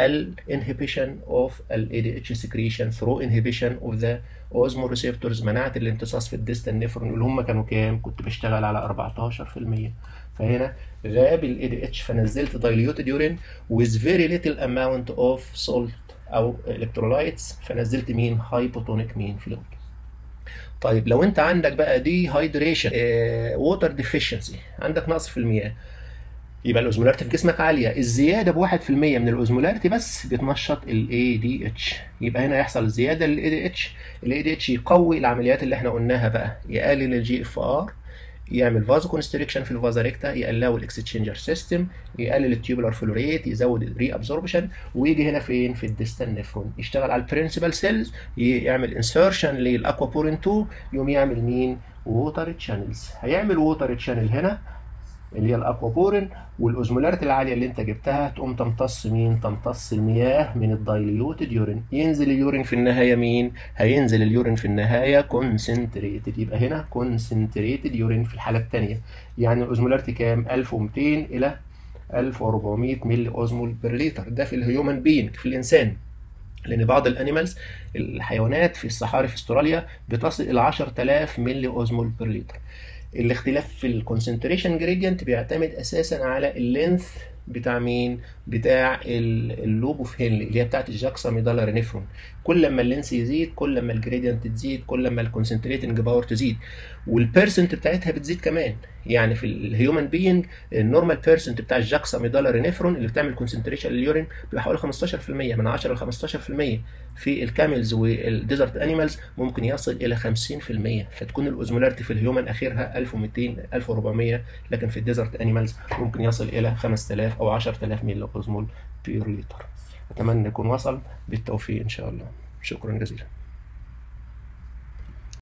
الانهبيشن اوف الاي دي اتش سكريشن ثرو انهبيشن اوف ذا اوزمو ريسبتورز. منعت الامتصاص في الديستال نيفرون اللي هم كانوا كام؟ كنت بشتغل على أربعتاشر في المية. فهنا غاب الاي دي اتش، فنزلت دايليوتد يورين with very little amount of salt او الكترولايتس، فنزلت مين؟ هايبوتونيك مين؟ فلويد. طيب لو انت عندك بقى دي هايدريشن ووتر ديفيشنسي، عندك نقص في المياه، يبقى الاوزمولاريتي في جسمك عاليه، الزياده ب واحد في المية من الاوزمولاريتي بس بتنشط الاي دي اتش. يبقى هنا يحصل زياده للاي دي اتش، الاي دي اتش يقوي العمليات اللي احنا قلناها بقى، يقلل الجي اف ار، يعمل فازو كونستريكشن في الفازا ريكتا، يقلل الاكستشينجر سيستم، يقلل التيوبولار فلوريت، يزود الري ابزوربشن، ويجي هنا فين؟ في الديستال نيفرون، يشتغل على البرنسبال سيلز، يعمل انسيرشن للاكوابورين اتنين، يقوم يعمل مين؟ ووتر تشانلز. هيعمل ووتر تشانل هنا اللي هي الاكوابورين، والاوزمولاريتي العاليه اللي انت جبتها تقوم تمتص مين؟ تمتص المياه من الدايليوتد يورين. ينزل اليورين في النهايه مين؟ هينزل اليورين في النهايه كونسنتريتد، يبقى هنا كونسنتريتد يورين في الحاله الثانيه. يعني الاوزمولاريتي كام؟ ألف ومئتين الى ألف وأربعمائة ملي اوزمول بير لتر، ده في الهيومن بينج، في الانسان. لان بعض الانيمالز الحيوانات في الصحاري في استراليا بتصل الى عشرة آلاف ملي اوزمول بير لتر. الاختلاف في الكونسنتريشن جريدينت بيعتمد اساسا على اللينث بتاع مين؟ بتاع اللوب اوف هنلي اللي هي بتاعت الجاكساميدالار نيفرون. كل ما اللينث يزيد كل ما الجريدينت تزيد، كل ما الكونسنتريتنج باور تزيد، والبيرسنت بتاعتها بتزيد كمان. يعني في الهيومن بينج النورمال بيرسنت بتاع الجاكساميدالار نيفرون اللي بتعمل كونسنتريشن لليورين بيبقى حوالي خمستاشر في المية، من عشرة ل خمستاشر في المية. في الكاملز والديزرت انيمالز ممكن يصل الى خمسين في المية، فتكون الاوزمولاريتي في الهيومن اخرها ألف ومئتين ألف وأربعمائة، لكن في الديزرت انيمالز ممكن يصل الى خمسة آلاف او عشرة آلاف ملي اوزمول بير لتر. اتمنى يكون وصل. بالتوفيق ان شاء الله. شكرا جزيلا.